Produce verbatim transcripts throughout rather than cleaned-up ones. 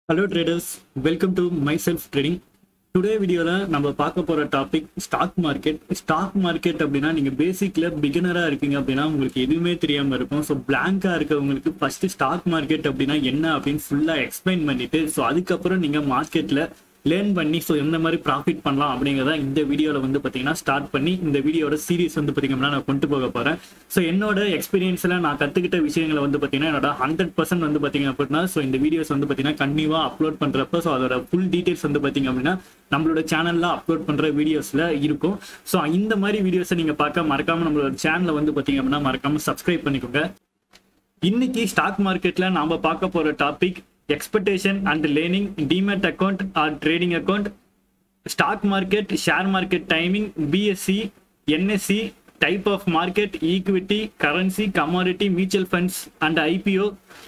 Hello traders, welcome to myself trading. Today video la நம்ம பார்க்க போற topic stock market. Stock market அப்படின்னா நீங்க பேசிக்ல பிகினரா இருக்கீங்க அப்படின்னா உங்களுக்கு எதுவுமே தெரியாம இருக்கும். ஸோ பிளாங்கா இருக்கவங்களுக்கு ஃபர்ஸ்ட் ஸ்டாக் மார்க்கெட் அப்படின்னா என்ன அப்படின்னு ஃபுல்லா எக்ஸ்பிளைன் பண்ணிட்டு ஸோ அதுக்கப்புறம் நீங்க மார்க்கெட்ல லேர்ன் பண்ணி ஸோ எந்த மாதிரி ப்ராஃபிட் பண்ணலாம் அப்படிங்கிறத இந்த வீடியோவில் வந்து பார்த்தீங்கன்னா ஸ்டார்ட் பண்ணி இந்த வீடியோட சீரிஸ் வந்து பார்த்தீங்கன்னா நான் கொண்டு போக போகிறேன். ஸோ என்னோட எக்ஸ்பீரியன்ஸில் நான் கற்றுக்கிட்ட விஷயங்களை வந்து பார்த்தீங்கன்னா என்னோட ஹண்ட்ரட் பர்சன்ட் வந்து பார்த்தீங்க அப்படின்னா ஸோ இந்த வீடியோஸ் வந்து பார்த்தீங்கன்னா கண்டிப்பாக அப்லோட் பண்ணுறப்ப ஸோ அதோட ஃபுல் டீட்டெயில்ஸ் வந்து பார்த்தீங்க அப்படின்னா நம்மளோட சேனலில் அப்லோட் பண்ணுற வீடியோஸில் இருக்கும். ஸோ இந்த மாதிரி வீடியோஸை நீங்கள் பார்க்க மறக்காமல் நம்மளோட சேனலை வந்து பார்த்தீங்க அப்படின்னா மறக்காமல் சப்ஸ்கிரைப் பண்ணிக்கோங்க. இன்னைக்கு ஸ்டாக் மார்க்கெட்டில் நாம் பார்க்க போகிற topic expectation and learning, Demat account or trading account, stock market, share market timing, B S C, N S C, type of market, equity, currency, commodity, mutual funds and I P O,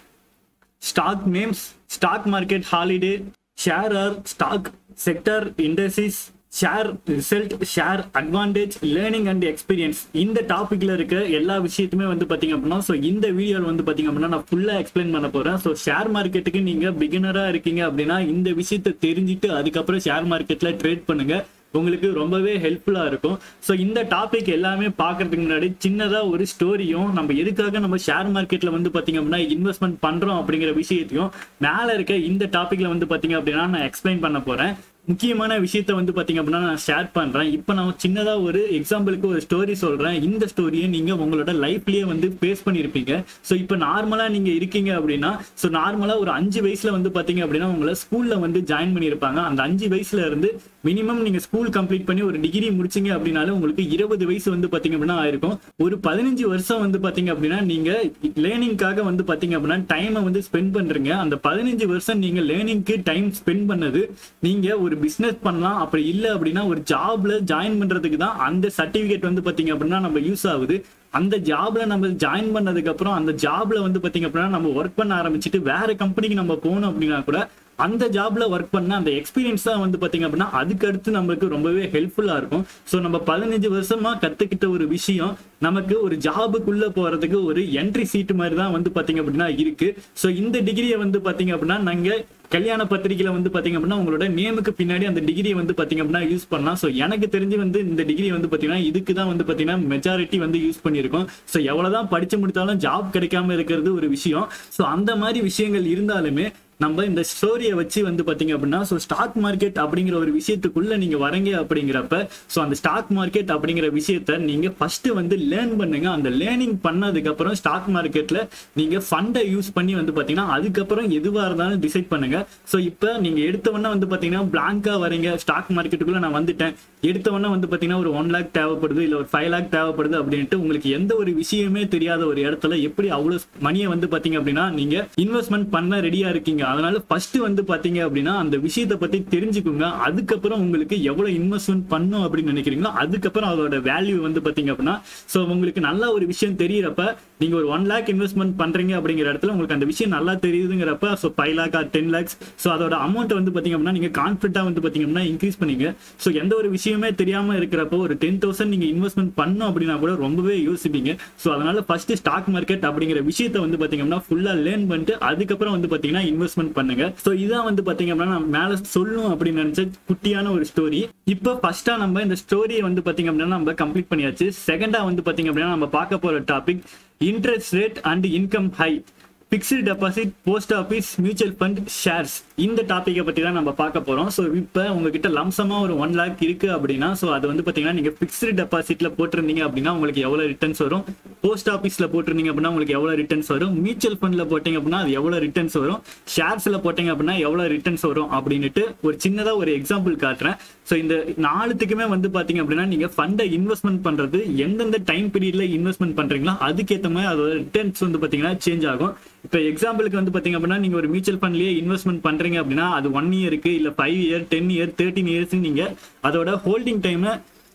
stock names, stock market holiday, share or stock sector indices, share result, share advantage, learning and experience. இந்த டாபிக்ல இருக்க எல்லா விஷயத்துமே வந்து பாத்தீங்க அப்படின்னா so இந்த வீடியோவில் வந்து பாத்தீங்க அப்படின்னா நான் ஃபுல்லா எக்ஸ்பிளைன் பண்ண போறேன். ஸோ ஷேர் மார்க்கெட்டுக்கு நீங்க பிகினரா இருக்கீங்க அப்படின்னா இந்த விஷயத்தை தெரிஞ்சுட்டு அதுக்கப்புறம் ஷேர் மார்க்கெட்ல ட்ரேட் பண்ணுங்க, உங்களுக்கு ரொம்பவே ஹெல்ப்ஃபுல்லா இருக்கும். ஸோ இந்த டாபிக் எல்லாமே பார்க்கறதுக்கு முன்னாடி சின்னதா ஒரு ஸ்டோரியும் நம்ம எதுக்காக நம்ம ஷேர் மார்க்கெட்ல வந்து பாத்தீங்க அப்படின்னா இன்வெஸ்ட்மெண்ட் பண்றோம் அப்படிங்கிற விஷயத்தையும் மேல இருக்க இந்த டாபிக்ல வந்து பாத்தீங்க அப்படின்னா நான் எக்ஸ்பிளைன் பண்ண போறேன். முக்கியமான விஷயத்த வந்து பாத்தீங்க அப்படின்னா நான் ஷேர் பண்றேன். இப்போ நான் சின்னதா ஒரு எக்ஸாம்பிளுக்கு ஒரு ஸ்டோரி சொல்றேன். இந்த ஸ்டோரியை நீங்க உங்களோட லைஃப்லயே வந்து பேஸ் பண்ணிருப்பீங்க. ஸோ இப்போ நார்மலா நீங்க இருக்கீங்க அப்படின்னா ஸோ நார்மலா ஒரு அஞ்சு வயசுல வந்து பாத்தீங்க அப்படின்னா உங்களை ஸ்கூல்ல வந்து ஜாயின் பண்ணியிருப்பாங்க. அந்த அஞ்சு வயசுல இருந்து மினிமம் நீங்க ஸ்கூல் கம்ப்ளீட் பண்ணி ஒரு டிகிரி முடிச்சீங்க அப்படின்னாலும் உங்களுக்கு இருபது வயசு வந்து பாத்தீங்க அப்படின்னா ஆயிருக்கும். ஒரு பதினஞ்சு வருஷம் வந்து பாத்தீங்க அப்படின்னா நீங்க லேர்னிங்காக வந்து பாத்தீங்க அப்படின்னா டைமை வந்து ஸ்பெண்ட் பண்றீங்க. அந்த பதினஞ்சு வருஷம் நீங்க லேர்னிங்க்கு டைம் ஸ்பெண்ட் பண்ணது நீங்க ஒரு பிசினஸ் பண்ணலாம், அப்படி இல்லை அப்படின்னா ஒரு ஜாப்ல ஜாயின் பண்றதுக்கு தான் அந்த சர்டிபிகேட் வந்து பாத்தீங்க அப்படின்னா நம்ம யூஸ் ஆகுது. அந்த ஜாப்ல நம்ம ஜாயின் பண்ணதுக்கு அப்புறம் அந்த ஜாப்ல வந்து பாத்தீங்க அப்படின்னா நம்ம ஒர்க் பண்ண ஆரம்பிச்சுட்டு வேற கம்பெனிக்கு நம்ம போகணும் அப்படின்னா கூட அந்த ஜாப்ல ஒர்க் பண்ண அந்த எக்ஸ்பீரியன்ஸ் தான் வந்து பாத்தீங்க அப்படின்னா அதுக்கு அடுத்து நமக்கு ரொம்பவே ஹெல்ப்ஃபுல்லா இருக்கும். ஸோ நம்ம பதினஞ்சு வருஷமா கத்துக்கிட்ட ஒரு விஷயம் நமக்கு ஒரு ஜாபுக்குள்ள போறதுக்கு ஒரு என்ட்ரி சீட் மாதிரி தான் வந்து பாத்தீங்க அப்படின்னா இருக்கு. ஸோ இந்த டிகிரியை வந்து பாத்தீங்க அப்படின்னா நாங்க கல்யாண பத்திரிகையில வந்து பாத்தீங்க அப்படின்னா உங்களோட நேமுக்கு பின்னாடி அந்த டிகிரியை வந்து பாத்தீங்க அப்படின்னா யூஸ் பண்ணலாம். ஸோ எனக்கு தெரிஞ்சு வந்து இந்த டிகிரி வந்து பாத்தீங்கன்னா இதுக்கு தான் வந்து பாத்தீங்கன்னா மெஜாரிட்டி வந்து யூஸ் பண்ணியிருக்கோம். ஸோ எவ்வளவுதான் படிச்சு முடித்தாலும் ஜாப் கிடைக்காம இருக்கிறது ஒரு விஷயம். ஸோ அந்த மாதிரி விஷயங்கள் இருந்தாலுமே நம்ம இந்த ஸ்டோரியை வச்சு வந்து பாத்தீங்க அப்படின்னா ஸோ ஸ்டாக் மார்க்கெட் அப்படிங்கிற ஒரு விஷயத்துக்குள்ள நீங்க வரீங்க அப்படிங்கிறப்ப ஸோ அந்த ஸ்டாக் மார்க்கெட் அப்படிங்கிற விஷயத்த நீங்க ஃபர்ஸ்ட் வந்து லேர்ன் பண்ணுங்க. அந்த லேர்னிங் பண்ணதுக்கு அப்புறம் ஸ்டாக் மார்க்கெட்ல நீங்க ஃபண்டை யூஸ் பண்ணி வந்து பாத்தீங்கன்னா அதுக்கப்புறம் எதுவா இருந்தாலும் டிசைட் பண்ணுங்க. ஸோ இப்போ நீங்க எடுத்தவொன்னே வந்து பாத்தீங்கன்னா பிளாங்கா வரீங்க, ஸ்டாக் மார்க்கெட்டுக்குள்ள நான் வந்துட்டேன், எடுத்தவொன்னே வந்து பாத்தீங்கன்னா ஒரு ஒன் லேக் தேவைப்படுது இல்ல ஒரு ஃபைவ் லேக் தேவைப்படுது அப்படின்ட்டு உங்களுக்கு எந்த ஒரு விஷயமே தெரியாத ஒரு இடத்துல எப்படி அவ்வளவு மணியை வந்து பாத்தீங்க அப்படின்னா நீங்க இன்வெஸ்ட்மெண்ட் பண்ண ரெடியா இருக்கீங்க. அதனால ஃபர்ஸ்ட் வந்து பாத்தீங்க அப்படின்னா அந்த விஷயத்தை பத்தி தெரிஞ்சுக்குங்க. அதுக்கப்புறம் உங்களுக்கு எவ்வளவு இன்வெஸ்ட்மெண்ட் பண்ணும் அப்படின்னு நினைக்கிறீங்களோ அதுக்கப்புறம் அதோட வேல்யூ வந்து பாத்தீங்க அப்படின்னா சோ உங்களுக்கு நல்ல ஒரு விஷயம் தெரியறப்ப நீங்க ஒரு ஒன் லேக் இன்வெஸ்ட்மெண்ட் பண்றீங்க அப்படிங்கிற இடத்துல உங்களுக்கு அந்த விஷயம் நல்லா தெரியுதுங்கிறப்ப so five lakh or ten lakhs so அதோட அமௌண்ட் வந்து பாத்தீங்க அப்படின்னா நீங்க கான்ஃபிடண்டா வந்து பாத்தீங்க அப்படின்னா இன்க்ரீஸ் பண்ணீங்க. ஸோ எந்த ஒரு விஷயமே தெரியாம இருக்கிறப்போ ஒரு டென் தௌசண்ட் நீங்க இன்வெஸ்ட்மெண்ட் பண்ணும் அப்படின்னா கூட ரொம்பவே யோசிப்பீங்க. ஸோ அதனால ஃபர்ஸ்ட் ஸ்டாக் மார்க்கெட் அப்படிங்கிற விஷயத்த வந்து பாத்தீங்க அப்படின்னா ஃபுல்லா லேர்ன் பண்ணிட்டு அதுக்கப்புறம் வந்து பாத்தீங்கன்னா இன்வெஸ்ட்மெண்ட் பண்ணுங்க. சோ இதான் வந்து பாத்தீங்க அப்படின்னா நான் மேல சொல்லணும் அப்படின்னு நினைச்ச குட்டியான ஒரு ஸ்டோரி. இப்போ ஃபர்ஸ்டா நம்ம இந்த ஸ்டோரியை வந்து பாத்தீங்க அப்படின்னா நம்ம கம்ப்ளீட் பண்ணியாச்சு. செகண்டா வந்து பாத்தீங்க அப்படின்னா நம்ம பார்க்க போற topic interest rate and income high, fixed deposit, post office, mutual fund, shares. இந்த டாப்பிக்கை பத்தி தான் நம்ம பார்க்க போறோம். ஸோ இப்போ உங்ககிட்ட லம்சமா ஒரு ஒன் லேக் இருக்கு அப்படின்னா ஸோ அது வந்து பாத்தீங்கன்னா நீங்க பிக்ஸ்டு டெபாசிட்ல போட்டிருந்தீங்க அப்படின்னா உங்களுக்கு எவ்வளவு ரிட்டர்ன்ஸ் வரும், போஸ்ட் ஆஃபீஸ்ல போட்டிருந்தீங்க அப்படின்னா உங்களுக்கு எவ்வளவு ரிட்டர்ன்ஸ் வரும், மியூச்சுவல் ஃபண்ட்ல போட்டீங்க அப்படின்னா அது எவ்வளவு ரிட்டர்ன்ஸ் வரும், ஷேர்ஸ்ல போட்டீங்க அப்படின்னா எவ்வளவு ரிட்டர்ன்ஸ் வரும் அப்படின்ட்டு ஒரு சின்னதா ஒரு எக்ஸாம்பிள் காட்டுறேன். ஸோ இந்த நாலுத்துக்குமே வந்து பாத்தீங்க அப்படின்னா நீங்க ஃபண்டை இன்வெஸ்ட்மெண்ட் பண்றது எந்தெந்த டைம் பீரியட்ல இன்வெஸ்ட்மெண்ட் பண்றீங்களோ அதுக்கேற்ற மாதிரி அதோட ரிட்டர்ன்ஸ் வந்து பாத்தீங்கன்னா சேஞ்ச் ஆகும். இப்போ எக்ஸாம்பிளுக்கு வந்து பாத்தீங்க அப்படின்னா நீங்க ஒரு மியூச்சுவல் ஃபண்ட்லயே இன்வெஸ்ட்மெண்ட் பண்றீங்க அப்படின்னா அது ஒன் இயருக்கு இல்ல five year ten year thirteen years நீங்க அதோட ஹோல்டிங் டைம்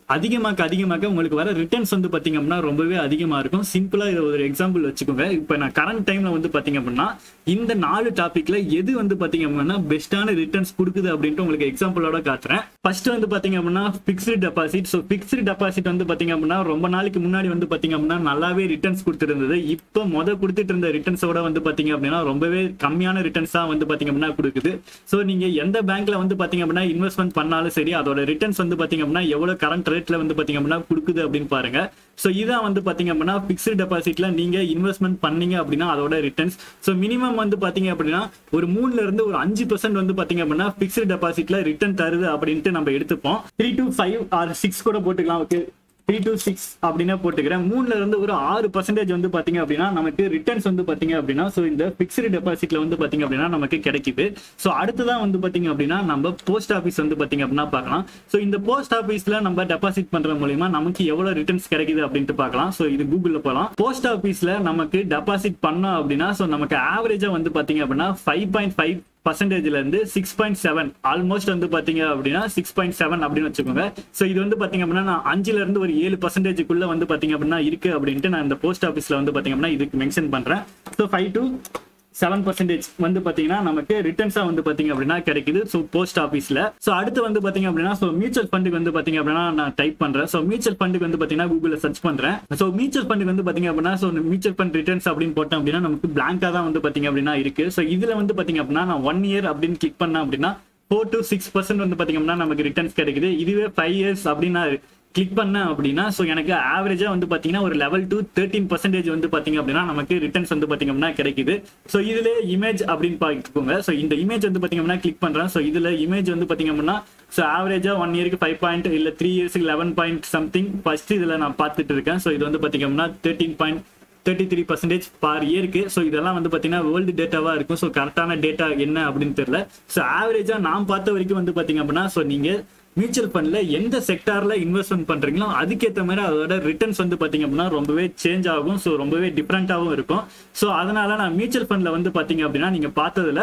அதிகமாக அதிகமாக உங்களுக்கு வர ரிட்டர்ன்ஸ் வந்து பார்த்தீங்க அப்படின்னா ரொம்பவே அதிகமாக இருக்கும். சிம்பிளாக இது ஒரு எக்ஸாம்பிள் வச்சுக்கோங்க. இப்போ நான் கரண்ட் டைமில் வந்து பார்த்தீங்க அப்படின்னா இந்த நாலு டாப்பிக்கில் எது வந்து பார்த்தீங்க அப்படின்னா பெஸ்ட்டான ரிட்டர்ன்ஸ் கொடுக்குது அப்படின்ட்டு உங்களுக்கு எக்ஸாம்பிளோட காட்டுறேன். ஃபர்ஸ்ட் வந்து பார்த்தீங்க அப்படின்னா fixed deposit. So fixed deposit வந்து பார்த்தீங்க அப்படின்னா ரொம்ப நாளைக்கு முன்னாடி வந்து பார்த்தீங்க அப்படின்னா நல்லாவே ரிட்டர்ன்ஸ் கொடுத்துருந்தது. இப்போ மொதல் கொடுத்துட்டு இருந்த ரிட்டர்ன்ஸோட வந்து பார்த்தீங்க அப்படின்னா ரொம்பவே கம்மியான ரிட்டர்ன்ஸ் தான் வந்து பார்த்தீங்க அப்படின்னா கொடுக்குது. ஸோ நீங்கள் எந்த பேங்க்ல வந்து பார்த்தீங்க அப்படின்னா இன்வெஸ்ட்மெண்ட் பண்ணாலும் சரி, அதோட ரிட்டர்ன்ஸ் வந்து பார்த்தீங்க அப்படின்னா எவ்வளோ கரண்ட் ரேட்ல வந்து பார்த்தீங்க அப்படின்னா கொடுக்குது அப்படின்னு பாருங்க. ஸோ இதான் வந்து பார்த்தீங்க அப்படின்னா ஃபிக்ஸ்டு டெபாசிட்ல நீங்க இன்வெஸ்ட்மெண்ட் பண்ணீங்க அப்படின்னா அதோட ரிட்டர்ன்ஸ். ஸோ மினிமம் வந்து பார்த்தீங்க அப்படின்னா ஒரு மூணுல இருந்து ஒரு அஞ்சு பர்சன்ட் வந்து பார்த்தீங்க அப்படின்னா ஃபிக்ஸ்டு டெபாசிட்ல ரிட்டர்ன் தருது அப்படின்ட்டு நம்ம எடுத்துப்போம். Three to five or six கூட போட்டுக்கலாம். ஓகே, த்ரீ டு சிக்ஸ் அப்படின்னா போட்டுக்கிறேன். மூணுல இருந்து ஒரு ஆறு பர்சன்டேஜ் வந்து பாத்தீங்க அப்படின்னா நமக்கு ரிட்டர்ன்ஸ் வந்து பாத்தீங்க அப்படின்னா ஸோ இந்த பிக்ஸ்டு டெபாசிட்ல வந்து பாத்தீங்க அப்படின்னா நமக்கு கிடைக்குது. ஸோ அடுத்ததான் வந்து பாத்தீங்க அப்படின்னா நம்ம போஸ்ட் ஆஃபீஸ் வந்து பாத்தீங்க அப்படின்னா பார்க்கலாம். ஸோ இந்த போஸ்ட் ஆஃபீஸ்ல நம்ம டெபாசிட் பண்ற மூலியமா நமக்கு எவ்வளவு ரிட்டர்ன்ஸ் கிடைக்குது அப்படின்ட்டு பார்க்கலாம். ஸோ இது கூகுள்ல போகலாம். போஸ்ட் ஆஃபீஸ்ல நமக்கு டெபாசிட் பண்ணோம் அப்படின்னா ஸோ நமக்கு ஆவரேஜா வந்து பாத்தீங்க அப்படின்னா ஃபைவ் பாயிண்ட் ஃபைவ் பர்சன்டேஜ்ல இருந்து சிக்ஸ் பாயிண்ட் செவன் ஆல்மோஸ்ட் வந்து பாத்தீங்க அப்படின்னா சிக்ஸ் பாயிண்ட் செவன் அப்படின்னு வச்சுக்கோங்க. ஸோ இது வந்து பாத்தீங்க அப்படின்னா நான் அஞ்சுல இருந்து ஒரு ஏழு பர்சன்டேஜுக்குள்ள வந்து பாத்தீங்க அப்படின்னா இருக்கு அப்படின்ட்டு நான் இந்த போஸ்ட் ஆஃபீஸ்ல வந்து பாத்தீங்க அப்படின்னா இதுக்கு மென்ஷன் பண்றேன். So five to seven percentage வந்து பாத்தீங்கன்னா நமக்கு ரிட்டர்ன்ஸா வந்து பாத்தீங்க அப்படின்னா கிடைக்குது. ஸோ போஸ்ட் ஆஃபீஸ்ல. ஸோ அடுத்து வந்து பாத்தீங்க அப்படின்னா ஸோ மியூச்சுவல் ஃபண்டுக்கு வந்து பாத்தீங்க அப்படின்னா நான் டைப் பண்றேன். ஸோ மியூச்சுவல் ஃபண்டுக்கு வந்து பாத்தீங்கன்னா கூகுள்ல சர்ச் பண்றேன். ஸோ மியூச்சுவல் ஃபண்டுக்கு வந்து பாத்தீங்க அப்படின்னா ஸோ மியூச்சுவல் ஃபண்ட் ரிட்டர்ன்ஸ் அப்படின்னு போட்டோம் அப்படின்னா நமக்கு பிளாங்கா தான் வந்து பாத்தீங்க அப்படின்னா இருக்கு. ஸோ இதுல வந்து பாத்தீங்க அப்படின்னா நான் ஒன் இயர் அப்படின்னு கிளிக் பண்ணேன் அப்படின்னா ஃபோர் டு சிக்ஸ் பர்சன்ட் வந்து பாத்தீங்க அப்படின்னா நமக்கு ரிட்டர்ன்ஸ் கிடைக்குது. இதுவே ஃபைவ் இயர்ஸ் அப்படின்னா கிளிக் பண்ண அப்படின்னா ஸோ எனக்கு ஆவரேஜா வந்து பாத்தீங்கன்னா ஒரு லெவல் டு தேர்ட்டின் பர்சன்டேஜ் வந்து பாத்தீங்க அப்படின்னா நமக்கு ரிட்டர்ன்ஸ் வந்து பாத்தீங்க அப்படின்னா கிடைக்குது. ஸோ இதுல இமேஜ் அப்படின்னு பார்த்துக்கோங்க. ஸோ இந்த இமேஜ் வந்து பாத்தீங்க அப்படின்னா கிளிக் பண்றேன். ஸோ இதுல இமேஜ் வந்து பாத்தீங்க அப்படின்னா ஸோ ஆவரேஜா ஒன் இயருக்கு ஃபைவ் பாயிண்ட் இல்ல த்ரீ இயர்ஸ்க்கு லெவன் பாயிண்ட் சம்திங் ஃபர்ஸ்ட் இதுல நான் பார்த்துட்டு இருக்கேன். ஸோ இது வந்து பாத்தீங்க அப்படின்னா thirteen point thirty three percentage per இயருக்கு. ஸோ இதெல்லாம் வந்து பாத்தீங்கன்னா வேர்ல்டு டேட்டாவா இருக்கும். ஸோ கரெக்டான டேட்டா என்ன அப்படின்னு தெரியல. ஸோ ஆவரேஜா நான் பார்த்த வரைக்கும் வந்து பாத்தீங்க அப்படின்னா ஸோ நீங்க மியூச்சுவல் ஃபண்ட்ல எந்த செக்டார்ல இன்வெஸ்ட்மெண்ட் பண்றீங்களோ அதுக்கேற்ற மாதிரி அதோட ரிட்டர்ன்ஸ் வந்து பாத்தீங்க அப்படின்னா ரொம்பவே சேஞ்ச் ஆகும். ஸோ ரொம்பவே டிஃப்ரெண்டாகவும் இருக்கும். ஸோ அதனால நான் மியூச்சுவல் ஃபண்ட்ல வந்து பாத்தீங்க அப்படின்னா நீங்க பார்த்ததுல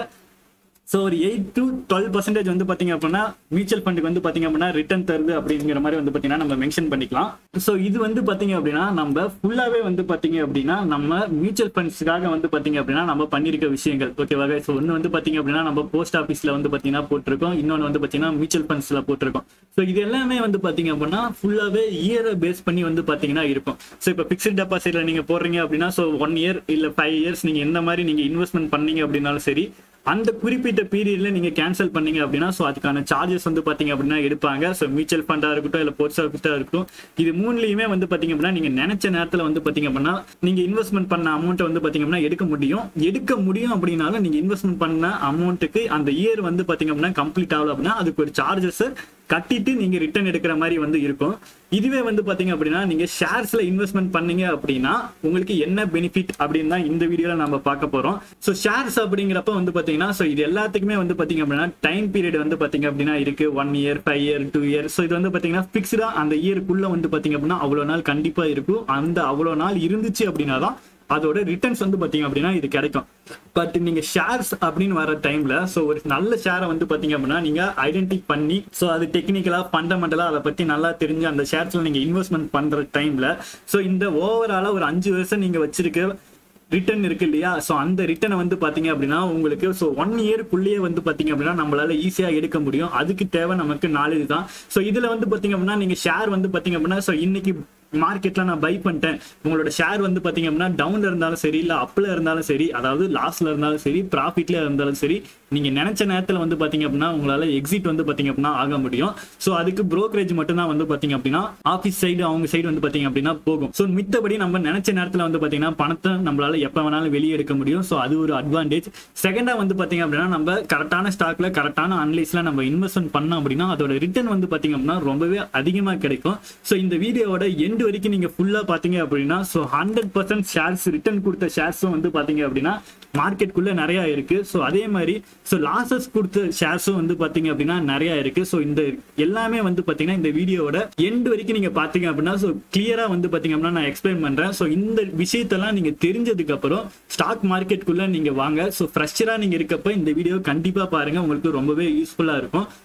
ஸோ ஒரு எயிட் டு டுவெல் பர்சன்டேஜ் வந்து பாத்தீங்க அப்படின்னா மியூச்சுவல் ஃபண்டுக்கு வந்து பாத்தீங்க அப்படின்னா ரிட்டர்ன் தருது அப்படிங்கிற மாதிரி வந்து பாத்தீங்கன்னா நம்ம மென்ஷன் பண்ணிக்கலாம். ஸோ இது வந்து பாத்தீங்க அப்படின்னா நம்ம ஃபுல்லாவே வந்து பாத்தீங்க அப்படின்னா நம்ம மியூச்சுவல் ஃபண்ட்ஸ்க்காக வந்து பாத்தீங்க அப்படின்னா நம்ம பண்ணிருக்க விஷயங்கள். ஓகேவா? ஸோ ஒன்னு வந்து பாத்தீங்க அப்படின்னா நம்ம போஸ்ட் ஆஃபீஸ்ல வந்து பாத்தீங்கன்னா போட்டிருக்கோம். இன்னொன்று வந்து பாத்தீங்கன்னா மியூச்சுவல் ஃபண்ட்ஸ்ல போட்டிருக்கோம். ஸோ இது எல்லாமே வந்து பாத்தீங்க அப்படின்னா ஃபுல்லாவே இயரை பேஸ் பண்ணி வந்து பாத்தீங்கன்னா இருக்கும். ஸோ இப்போ பிக்ஸ்ட் டெபாசிட்ல நீங்க போடுறீங்க அப்படின்னா ஸோ ஒன் இயர் இல்ல ஃபைவ் இயர்ஸ் நீங்க எந்த மாதிரி நீங்க இன்வெஸ்ட்மெண்ட் பண்ணீங்க அப்படின்னாலும் சரி, அந்த குறிப்பிட்ட பீரியட்ல நீங்க கேன்சல் பண்ணீங்க அப்படின்னா ஸோ அதுக்கான சார்ஜஸ் வந்து பாத்தீங்க அப்படின்னா எடுப்பாங்க. ஸோ மியூச்சுவல் ஃபண்டா இருக்கட்டும் இல்ல போஸ்ட் ஆஃபீஸா இருக்கட்டும், இது மூணுலயுமே வந்து பாத்தீங்க அப்படின்னா நீங்க நினைச்ச நேரத்துல வந்து பாத்தீங்க அப்படின்னா நீங்க இன்வெஸ்ட்மெண்ட் பண்ண அமௌண்ட் வந்து பாத்தீங்க அப்படின்னா எடுக்க முடியும். எடுக்க முடியும் அப்படின்னாலும் நீங்க இன்வெஸ்ட்மெண்ட் பண்ண அமௌண்ட்டுக்கு அந்த இயர் வந்து பாத்தீங்க அப்படின்னா கம்ப்ளீட் ஆகல அப்படின்னா அதுக்கு ஒரு சார்ஜஸ் கட்டிட்டு நீங்க ரிட்டர்ன் எடுக்கிற மாதிரி வந்து இருக்கும். இதுவே வந்து பாத்தீங்க அப்படின்னா நீங்க ஷேர்ஸ்ல இன்வெஸ்ட்மெண்ட் பண்ணீங்க அப்படின்னா உங்களுக்கு என்ன பெனிஃபிட் அப்படின்னு தான் இந்த வீடியோல நம்ம பார்க்க போறோம். ஸோ ஷேர்ஸ் அப்படிங்கிறப்ப வந்து பாத்தீங்கன்னா ஸோ இது எல்லாத்துக்குமே வந்து பாத்தீங்க அப்படின்னா டைம் பீரியட் வந்து பாத்தீங்க அப்படின்னா இருக்கு. One year, five year, two year. So இது வந்து பாத்தீங்கன்னா பிக்ஸ்டா அந்த இயருக்குள்ள வந்து பாத்தீங்க அப்படின்னா அவ்வளவு நாள் கண்டிப்பா இருக்கும். அந்த அவ்வளவு நாள் இருந்துச்சு அப்படின்னா தான் அதோட ரிட்டர்ன்ஸ் வந்து பாத்தீங்க அப்படின்னா இது கிடைக்கும். பட் நீங்க ஷேர்ஸ் அப்படின்னு வர டைம்ல ஸோ ஒரு நல்ல ஷேரை வந்து பாத்தீங்க அப்படின்னா நீங்க ஐடென்டி பண்ணி ஸோ அது டெக்னிக்கலா ஃபண்டமெண்டலா அதை பத்தி நல்லா தெரிஞ்சு அந்த ஷேர்ஸ்ல நீங்க இன்வெஸ்ட்மெண்ட் பண்ற டைம்ல ஸோ இந்த ஓவராலா ஒரு அஞ்சு வருஷம் நீங்க வச்சிருக்க ரிட்டர்ன் இருக்கு இல்லையா? ஸோ அந்த ரிட்டர்னை வந்து பாத்தீங்க அப்படின்னா உங்களுக்கு ஸோ ஒன் இயருக்குள்ளேயே வந்து பாத்தீங்க அப்படின்னா நம்மளால ஈஸியா எடுக்க முடியும். அதுக்கு தேவை நமக்கு நாலேஜ் தான். ஸோ இதுல வந்து பாத்தீங்க அப்படின்னா நீங்க ஷேர் வந்து பாத்தீங்க அப்படின்னா ஸோ இன்னைக்கு மார்க்கெட்ல நான் பை பண்ணிட்டேன், உங்களோட ஷேர் வந்து பாத்தீங்க அப்படின்னா டவுன்ல இருந்தாலும் சரி இல்ல அப்ல இருந்தாலும் சரி, அதாவது லாஸ்ல இருந்தாலும் சரி ப்ராஃபிட்ல இருந்தாலும் சரி, நீங்க நினைச்ச நேரத்துல வந்து பாத்தீங்க அப்படின்னா உங்களால எக்ஸிட் வந்து பாத்தீங்க அப்படின்னா ஆக முடியும். ஸோ அதுக்கு புரோக்கரேஜ் மட்டும் தான் வந்து பாத்தீங்க அப்படின்னா ஆஃபீஸ் சைடு அவங்க சைடு வந்து பாத்தீங்க அப்படின்னா போகும். ஸோ மித்தபடி நம்ம நினைச்ச நேரத்துல வந்து பாத்தீங்கன்னா பணத்தை நம்மளால எப்ப வேணாலும் வெளியே எடுக்க முடியும். ஸோ அது ஒரு அட்வான்டேஜ். செகண்டா வந்து பாத்தீங்க அப்படின்னா நம்ம கரெக்டான ஸ்டாக்ல கரெக்டான அனலைஸ்ல நம்ம இன்வெஸ்ட்மெண்ட் பண்ணோம் அப்படின்னா அதோட ரிட்டர்ன் வந்து பாத்தீங்க அப்படின்னா ரொம்பவே அதிகமா கிடைக்கும். ஸோ இந்த வீடியோவோட எண்ட் வரைக்கும் நீங்க ஃபுல்லா பாத்தீங்க அப்படின்னா so hundred percent shares return கொடுத்த ஷேர்ஸும் வந்து பாத்தீங்க அப்படின்னா மார்க்கெட்குள்ள நிறைய இருக்கு. ஸோ அதே மாதிரி ஸோ லாசஸ் கொடுத்த ஷேர்ஸும் வந்து பாத்தீங்க அப்படின்னா நிறைய இருக்கு. ஸோ இந்த எல்லாமே வந்து பாத்தீங்கன்னா இந்த வீடியோட எண்ட் வரைக்கும் நீங்க பாத்தீங்க அப்படின்னா ஸோ கிளியரா வந்து பாத்தீங்க அப்படின்னா நான் எக்ஸ்பிளைன் பண்றேன். ஸோ இந்த விஷயத்தெல்லாம் நீங்க தெரிஞ்சதுக்கு அப்புறம் ஸ்டாக் மார்க்கெட்குள்ள நீங்க வாங்க. ஸோ ஃப்ரெஷரா நீங்க இருக்கப்ப இந்த வீடியோ கண்டிப்பா பாருங்க, உங்களுக்கு ரொம்பவே யூஸ்ஃபுல்லா இருக்கும்.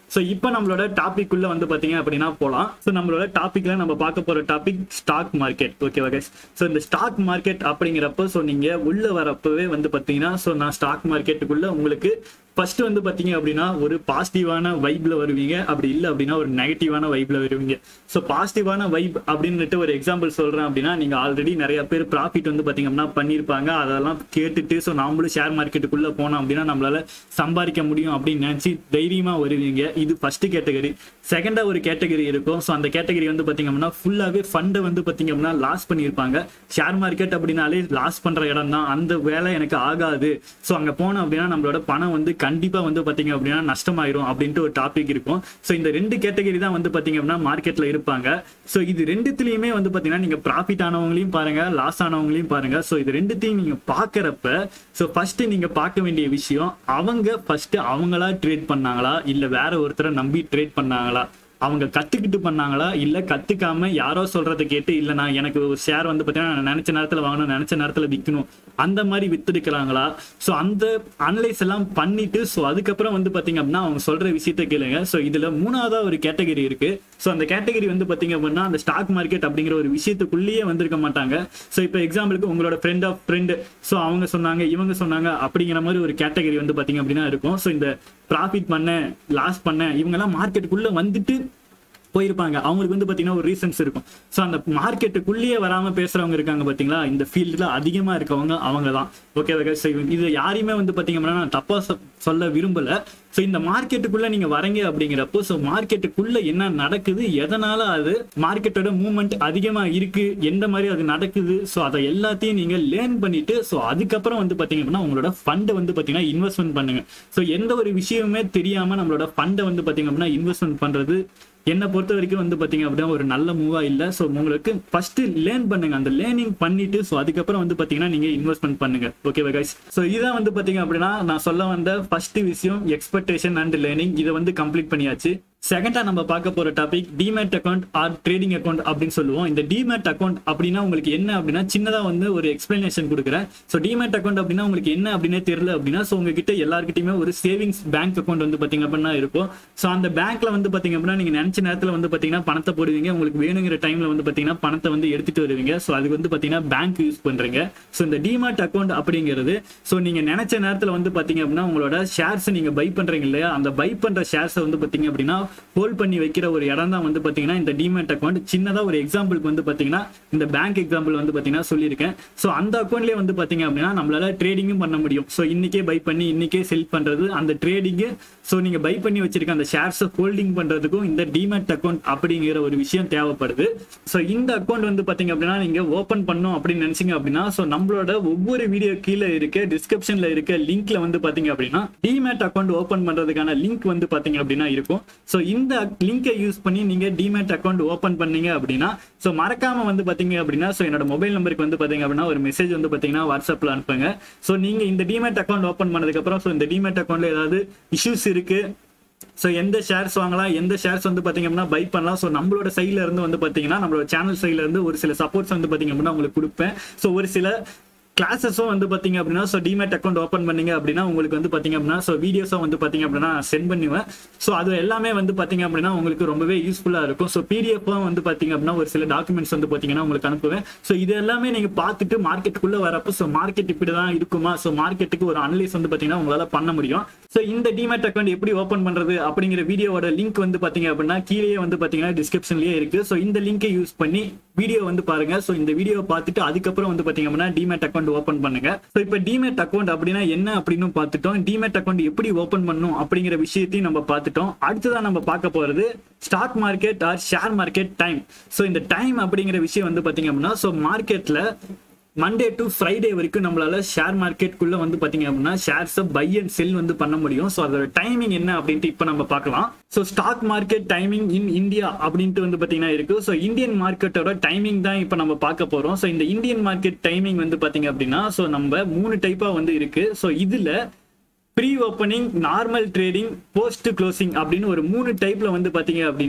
ஸோ இப்போ நம்மளோட டாபிக் உள்ள வந்து பாத்தீங்க அப்படின்னா போலாம். ஸோ நம்மளோட டாபிக்ல நம்ம பார்க்க போற டாபிக் ஸ்டாக் மார்க்கெட். ஓகேவா கைஸ்? ஸோ இந்த ஸ்டாக் மார்க்கெட் அப்படிங்கிறப்ப ஸோ நீங்க உள்ள வரப்பவே வந்து பாத்தீங்கன்னா ஸோ நான் ஸ்டாக் மார்க்கெட்டுக்குள்ள உங்களுக்கு ஃபர்ஸ்ட் வந்து பாத்தீங்க அப்படின்னா ஒரு பாசிட்டிவான வைப்ல வருவீங்க, அப்படி இல்லை அப்படின்னா ஒரு நெகட்டிவான வைப்ல வருவீங்க. ஸோ பாசிட்டிவான வைப் அப்படின்னுட்டு ஒரு எக்ஸாம்பிள் சொல்றேன் அப்படின்னா, நீங்க ஆல்ரெடி நிறைய பேர் ப்ராஃபிட் வந்து பாத்தீங்க அப்படின்னா பண்ணியிருப்பாங்க. அதெல்லாம் கேட்டுட்டு ஸோ நாமளும் ஷேர் மார்க்கெட்டுக்குள்ள போனோம் அப்படின்னா நம்மளால சம்பாதிக்க முடியும் அப்படின்னு நினைச்சு தைரியமா வருவீங்க. இது ஃபர்ஸ்ட் கேட்டகரி. செகண்டா ஒரு கேட்டகரி இருக்கும். ஸோ அந்த கேட்டகரி வந்து பாத்தீங்க அப்படின்னா ஃபுல்லாவே ஃபண்டை வந்து பாத்தீங்க அப்படின்னா லாஸ் பண்ணியிருப்பாங்க. ஷேர் மார்க்கெட் அப்படின்னாலே லாஸ் பண்ற இடம் தான், அந்த வேலை எனக்கு ஆகாது, ஸோ அங்க போனோம் அப்படின்னா நம்மளோட பணம் வந்து கண்டிப்பா வந்து பாத்தீங்க அப்படின்னா நஷ்டமாயிரும் அப்படின்ட்டு ஒரு டாபிக் இருக்கும். சோ இந்த ரெண்டு கேட்டகரி தான் வந்து பாத்தீங்க அப்படின்னா மார்க்கெட்ல இருப்பாங்க. சோ இது ரெண்டுத்துலயுமே வந்து பாத்தீங்கன்னா நீங்க ப்ராஃபிட் ஆனவங்களையும் பாருங்க, லாஸ் ஆனவங்களையும் பாருங்க. சோ இது ரெண்டுத்தையும் நீங்க பாக்குறப்ப சோ ஃபர்ஸ்ட் நீங்க பார்க்க வேண்டிய விஷயம், அவங்க ஃபர்ஸ்ட் அவங்களா ட்ரேட் பண்ணாங்களா இல்ல வேற ஒருத்தரை நம்பி ட்ரேட் பண்ணாங்களா, அவங்க கத்துக்கிட்டு பண்ணாங்களா இல்ல கத்துக்காம யாரோ சொல்றதை கேட்டு இல்ல நான் எனக்கு ஒரு ஷேர் வந்து பாத்தீங்கன்னா நான் நினைச்ச நேரத்துல வாங்கணும், நினைச்ச நேரத்துல விற்கணும், அந்த மாதிரி வித்துடுக்கலாங்களா. ஸோ அந்த அனலைஸ் எல்லாம் பண்ணிட்டு ஸோ அதுக்கப்புறம் வந்து பாத்தீங்க அப்படின்னா அவங்க சொல்ற விஷயத்த கேளுங்க. ஸோ இதுல மூணாவதா ஒரு கேட்டகரி இருக்கு. ஸோ அந்த கேட்டகரி வந்து பாத்தீங்க அப்படின்னா அந்த ஸ்டாக் மார்க்கெட் அப்படிங்கிற ஒரு விஷயத்துக்குள்ளேயே வந்திருக்க மாட்டாங்க. ஸோ இப்போ எக்ஸாம்பிளுக்கு உங்களோட ஃப்ரெண்ட் ஆஃப் ஃப்ரெண்ட் ஸோ அவங்க சொன்னாங்க இவங்க சொன்னாங்க அப்படிங்கிற மாதிரி ஒரு கேட்டகரி வந்து பாத்தீங்க அப்படின்னா இருக்கும். ஸோ இந்த ப்ராஃபிட் பண்ண லாஸ் பண்ண இவங்கெல்லாம் மார்க்கெட்டுக்குள்ள வந்துட்டு போயிருப்பாங்க. அவங்களுக்கு வந்து பாத்தீங்கன்னா ஒரு ரீசன்ஸ் இருக்கும். ஸோ அந்த மார்க்கெட்டுக்குள்ளேயே வராம பேசுறவங்க இருக்காங்க பாத்தீங்களா, இந்த ஃபீல்ட்ல அதிகமா இருக்கவங்க அவங்க தான். ஓகே, இது யாரையுமே வந்து பாத்தீங்க அப்படின்னா நான் தப்பா சொல்ல விரும்பல. ஸோ இந்த மார்க்கெட்டுக்குள்ள நீங்க வரீங்க அப்படிங்கிறப்போ ஸோ மார்க்கெட்டுக்குள்ள என்ன நடக்குது, எதனால அது மார்க்கெட்டோட மூவ்மெண்ட் அதிகமா இருக்கு, எந்த மாதிரி அது நடக்குது, ஸோ அதை எல்லாத்தையும் நீங்க லேர்ன் பண்ணிட்டு ஸோ அதுக்கப்புறம் வந்து பாத்தீங்க அப்படின்னா உங்களோட ஃபண்டை வந்து பாத்தீங்கன்னா இன்வெஸ்ட்மெண்ட் பண்ணுங்க. ஸோ எந்த ஒரு விஷயமுமே தெரியாம நம்மளோட ஃபண்டை வந்து பாத்தீங்க அப்படின்னா இன்வெஸ்ட்மெண்ட் பண்றது என்ன பொறுத்த வரைக்கும் வந்து பாத்தீங்க அப்படின்னா ஒரு நல்ல மூவா இல்ல. ஸோ உங்களுக்கு ஃபர்ஸ்ட் லேர்ன் பண்ணுங்க, அந்த லேர்னிங் பண்ணிட்டு ஸோ அதுக்கப்புறம் வந்து பாத்தீங்கன்னா நீங்க இன்வெஸ்ட்மெண்ட் பண்ணுங்க. ஓகேவா கைஸ்? ஸோ இதான் வந்து பாத்தீங்க அப்படின்னா நான் சொல்ல வந்த ஃபர்ஸ்ட் விஷயம், எக்ஸ்பெக்டேஷன் அண்ட் லேர்னிங். இதை வந்து கம்ப்ளீட் பண்ணியாச்சு. செகண்டா நம்ம பார்க்க போற topic demat account or trading account அப்படின்னு சொல்லுவோம். இந்த டிமேட் அக்கௌண்ட் அப்படின்னா உங்களுக்கு என்ன அப்படின்னா சின்னதா வந்து ஒரு எக்ஸ்பிளனேஷன் கொடுக்குறேன். ஸோ டிமேட் அக்கௌண்ட் அப்படின்னா உங்களுக்கு என்ன அப்படின்னே தெரியல அப்படின்னா ஸோ உங்ககிட்ட எல்லாருக்கிட்டையுமே ஒரு சேவிங்ஸ் பேங்க் அக்கௌண்ட் வந்து பாத்தீங்க அப்படின்னா இருக்கும். ஸோ அந்த பேங்க்ல வந்து பாத்தீங்க அப்படின்னா நீங்க நினைச்ச நேரத்துல வந்து பாத்தீங்கன்னா பணத்தை போடுவீங்க, உங்களுக்கு வேணுங்கிற டைம்ல வந்து பாத்தீங்கன்னா பணத்தை வந்து எடுத்துட்டு வருவீங்க. ஸோ அதுக்கு வந்து பாத்தீங்கன்னா பேங்க் யூஸ் பண்றீங்க. ஸோ இந்த டிமேட் அக்கௌண்ட் அப்படிங்கிறது ஸோ நீங்க நினைச்ச நேரத்துல வந்து பாத்தீங்க அப்படின்னா உங்களோட ஷேர்ஸ் நீங்க பை பண்றீங்க இல்லையா, அந்த பை பண்ற ஷேர்ஸ் வந்து பாத்தீங்க அப்படின்னா ஹோல்ட் பண்ணி வைக்கிற ஒரு இடம் தான் வந்து பாத்தீங்கன்னா இந்த டிமேட் அக்கௌண்ட். சின்னதா ஒரு எக்ஸாம்பிளுக்கு வந்து பாத்தீங்கன்னா இந்த பேங்க் எக்ஸாம்பிள் வந்து பாத்தீங்கன்னா சொல்லியிருக்கேன். ஸோ அந்த அக்கௌண்ட்லயே வந்து பாத்தீங்க அப்படின்னா நம்மளால ட்ரேடிங்கும் பண்ண முடியும். ஸோ இன்னைக்கே பை பண்ணி இன்னைக்கே செல் பண்றது, அந்த ட்ரேடிங் ஸோ நீங்க பை பண்ணி வச்சிருக்க அந்த ஷேர்ஸ் ஹோல்டிங் பண்றதுக்கும் இந்த டிமேட் அக்கௌண்ட் அப்படிங்கிற ஒரு விஷயம் தேவைப்படுது. ஸோ இந்த அக்கௌண்ட் வந்து பாத்தீங்க அப்படின்னா நீங்க ஓபன் பண்ணும் அப்படின்னு நினைச்சீங்க அப்படின்னா ஸோ நம்மளோட ஒவ்வொரு வீடியோ கீழே இருக்க டிஸ்கிரிப்ஷன்ல இருக்க லிங்க்ல வந்து பாத்தீங்க அப்படின்னா டிமேட் அக்கௌண்ட் ஓபன் பண்றதுக்கான லிங்க் வந்து பாத்தீங்க அப்படின்னா இருக்கும். ஸோ இந்த லிங்கை யூஸ் பண்ணி நீங்க டிமேட் அக்கௌண்ட் ஓபன் பண்ணீங்க அப்படின்னா ஸோ மறக்காம வந்து பாத்தீங்க அப்படின்னா ஸோ என்னோட மொபைல் நம்பருக்கு வந்து பாத்தீங்க அப்படின்னா ஒரு மெசேஜ் வந்து பாத்தீங்கன்னா வாட்ஸ்அப்ல அனுப்புங்க. ஸோ நீங்க இந்த டிமேட் அக்கௌண்ட் ஓபன் பண்ணதுக்கு அப்புறம் ஸோ இந்த டிமேட் அக்கௌண்ட்ல ஏதாவது இஷ்யூஸ் இருக்கு, ஸோ எந்த ஷேர்ஸ் வாங்கலாம், எந்த ஷேர்ஸ் வந்து பாத்தீங்க அப்படின்னா பை பண்ணலாம், ஸோ நம்மளோட சைட்ல இருந்து வந்து பாத்தீங்கன்னா நம்மளோட சேனல் சைட்ல இருந்து ஒரு சில சப்போர்ட்ஸ் வந்து பாத்தீங்க அப்படின்னா உங்களுக்கு கொடுப்பேன். ஸோ ஒரு சில கிளாஸஸும் வந்து பாத்தீங்க அப்படின்னா ஸோ டிமேட் அக்கௌண்ட் ஓப்பன் பண்ணீங்க அப்படின்னா உங்களுக்கு வந்து பாத்தீங்க அப்படின்னா ஸோ வீடியோஸும் வந்து பாத்தீங்க அப்படின்னா சென்ட் பண்ணுவேன். ஸோ அது எல்லாமே வந்து பாத்தீங்க அப்படின்னா உங்களுக்கு ரொம்பவே யூஸ்ஃபுல்லா இருக்கும். ஸோ பிடிஎஃப்பும் வந்து பாத்தீங்க அப்படின்னா ஒரு சில டாக்குமெண்ட்ஸ் வந்து பாத்தீங்கன்னா உங்களுக்கு அனுப்புவேன். ஸோ இது எல்லாமே நீங்க பார்த்துட்டு மார்க்கெட்டுக்குள்ள வரப்போ ஸோ மார்க்கெட் இப்படிதான் இருக்குமா, ஸோ மார்க்கெட்டுக்கு ஒரு அனலைஸ் வந்து பாத்தீங்கன்னா உங்களால பண்ண முடியும். ஸோ இந்த டிமேட் அக்கௌண்ட் எப்படி ஓப்பன் பண்றது அப்படிங்கிற வீடியோவோட லிங்க் வந்து பாத்தீங்க அப்படின்னா கீழே வந்து பாத்தீங்கன்னா டிஸ்கிரிப்ஷன்லயே இருக்கு. ஸோ இந்த லிங்கை யூஸ் பண்ணி வீடியோ வந்து பாருங்க. ஸோ இந்த வீடியோ பார்த்துட்டு அதுக்கப்புறம் வந்து பாத்தீங்க அப்படின்னா டிமேட் அக்கௌண்ட் ஓப்பன் பண்ணுங்க. ஸோ இப்போ டிமேட் அக்கௌண்ட் அப்படின்னா என்ன அப்படின்னு பார்த்துட்டோம், டிமேட் அக்கௌண்ட் எப்படி ஓப்பன் பண்ணும் அப்படிங்கிற விஷயத்தையும் நம்ம பார்த்துட்டோம். அடுத்ததான் நம்ம பார்க்க போறது stock market or share market time. So இந்த டைம் அப்படிங்கிற விஷயம் வந்து பாத்தீங்க அப்படின்னா ஸோ மார்க்கெட்ல மண்டே டு ஃப்ரைடே வரைக்கும் நம்மளால ஷேர் மார்க்கெட்டுக்குள்ள வந்து பாத்தீங்க அப்படின்னா ஷேர்ஸ் பை அண்ட் செல் வந்து பண்ண முடியும். ஸோ அதோட டைமிங் என்ன அப்படின்ட்டு இப்போ நம்ம பார்க்கலாம். So stock market timing in India அப்படின்ட்டு வந்து பாத்தீங்கன்னா இருக்கு. ஸோ இந்தியன் மார்க்கெட்டோட டைமிங் தான் இப்போ நம்ம பார்க்க போறோம். ஸோ இந்த இந்தியன் மார்க்கெட் டைமிங் வந்து பாத்தீங்க அப்படின்னா ஸோ நம்ம மூணு டைப்பா வந்து இருக்கு. ஸோ இதுல pre opening, normal trading, post closing அப்படின்னு ஒரு மூணு டைப்ல வந்து பாத்தீங்க அப்படின்னா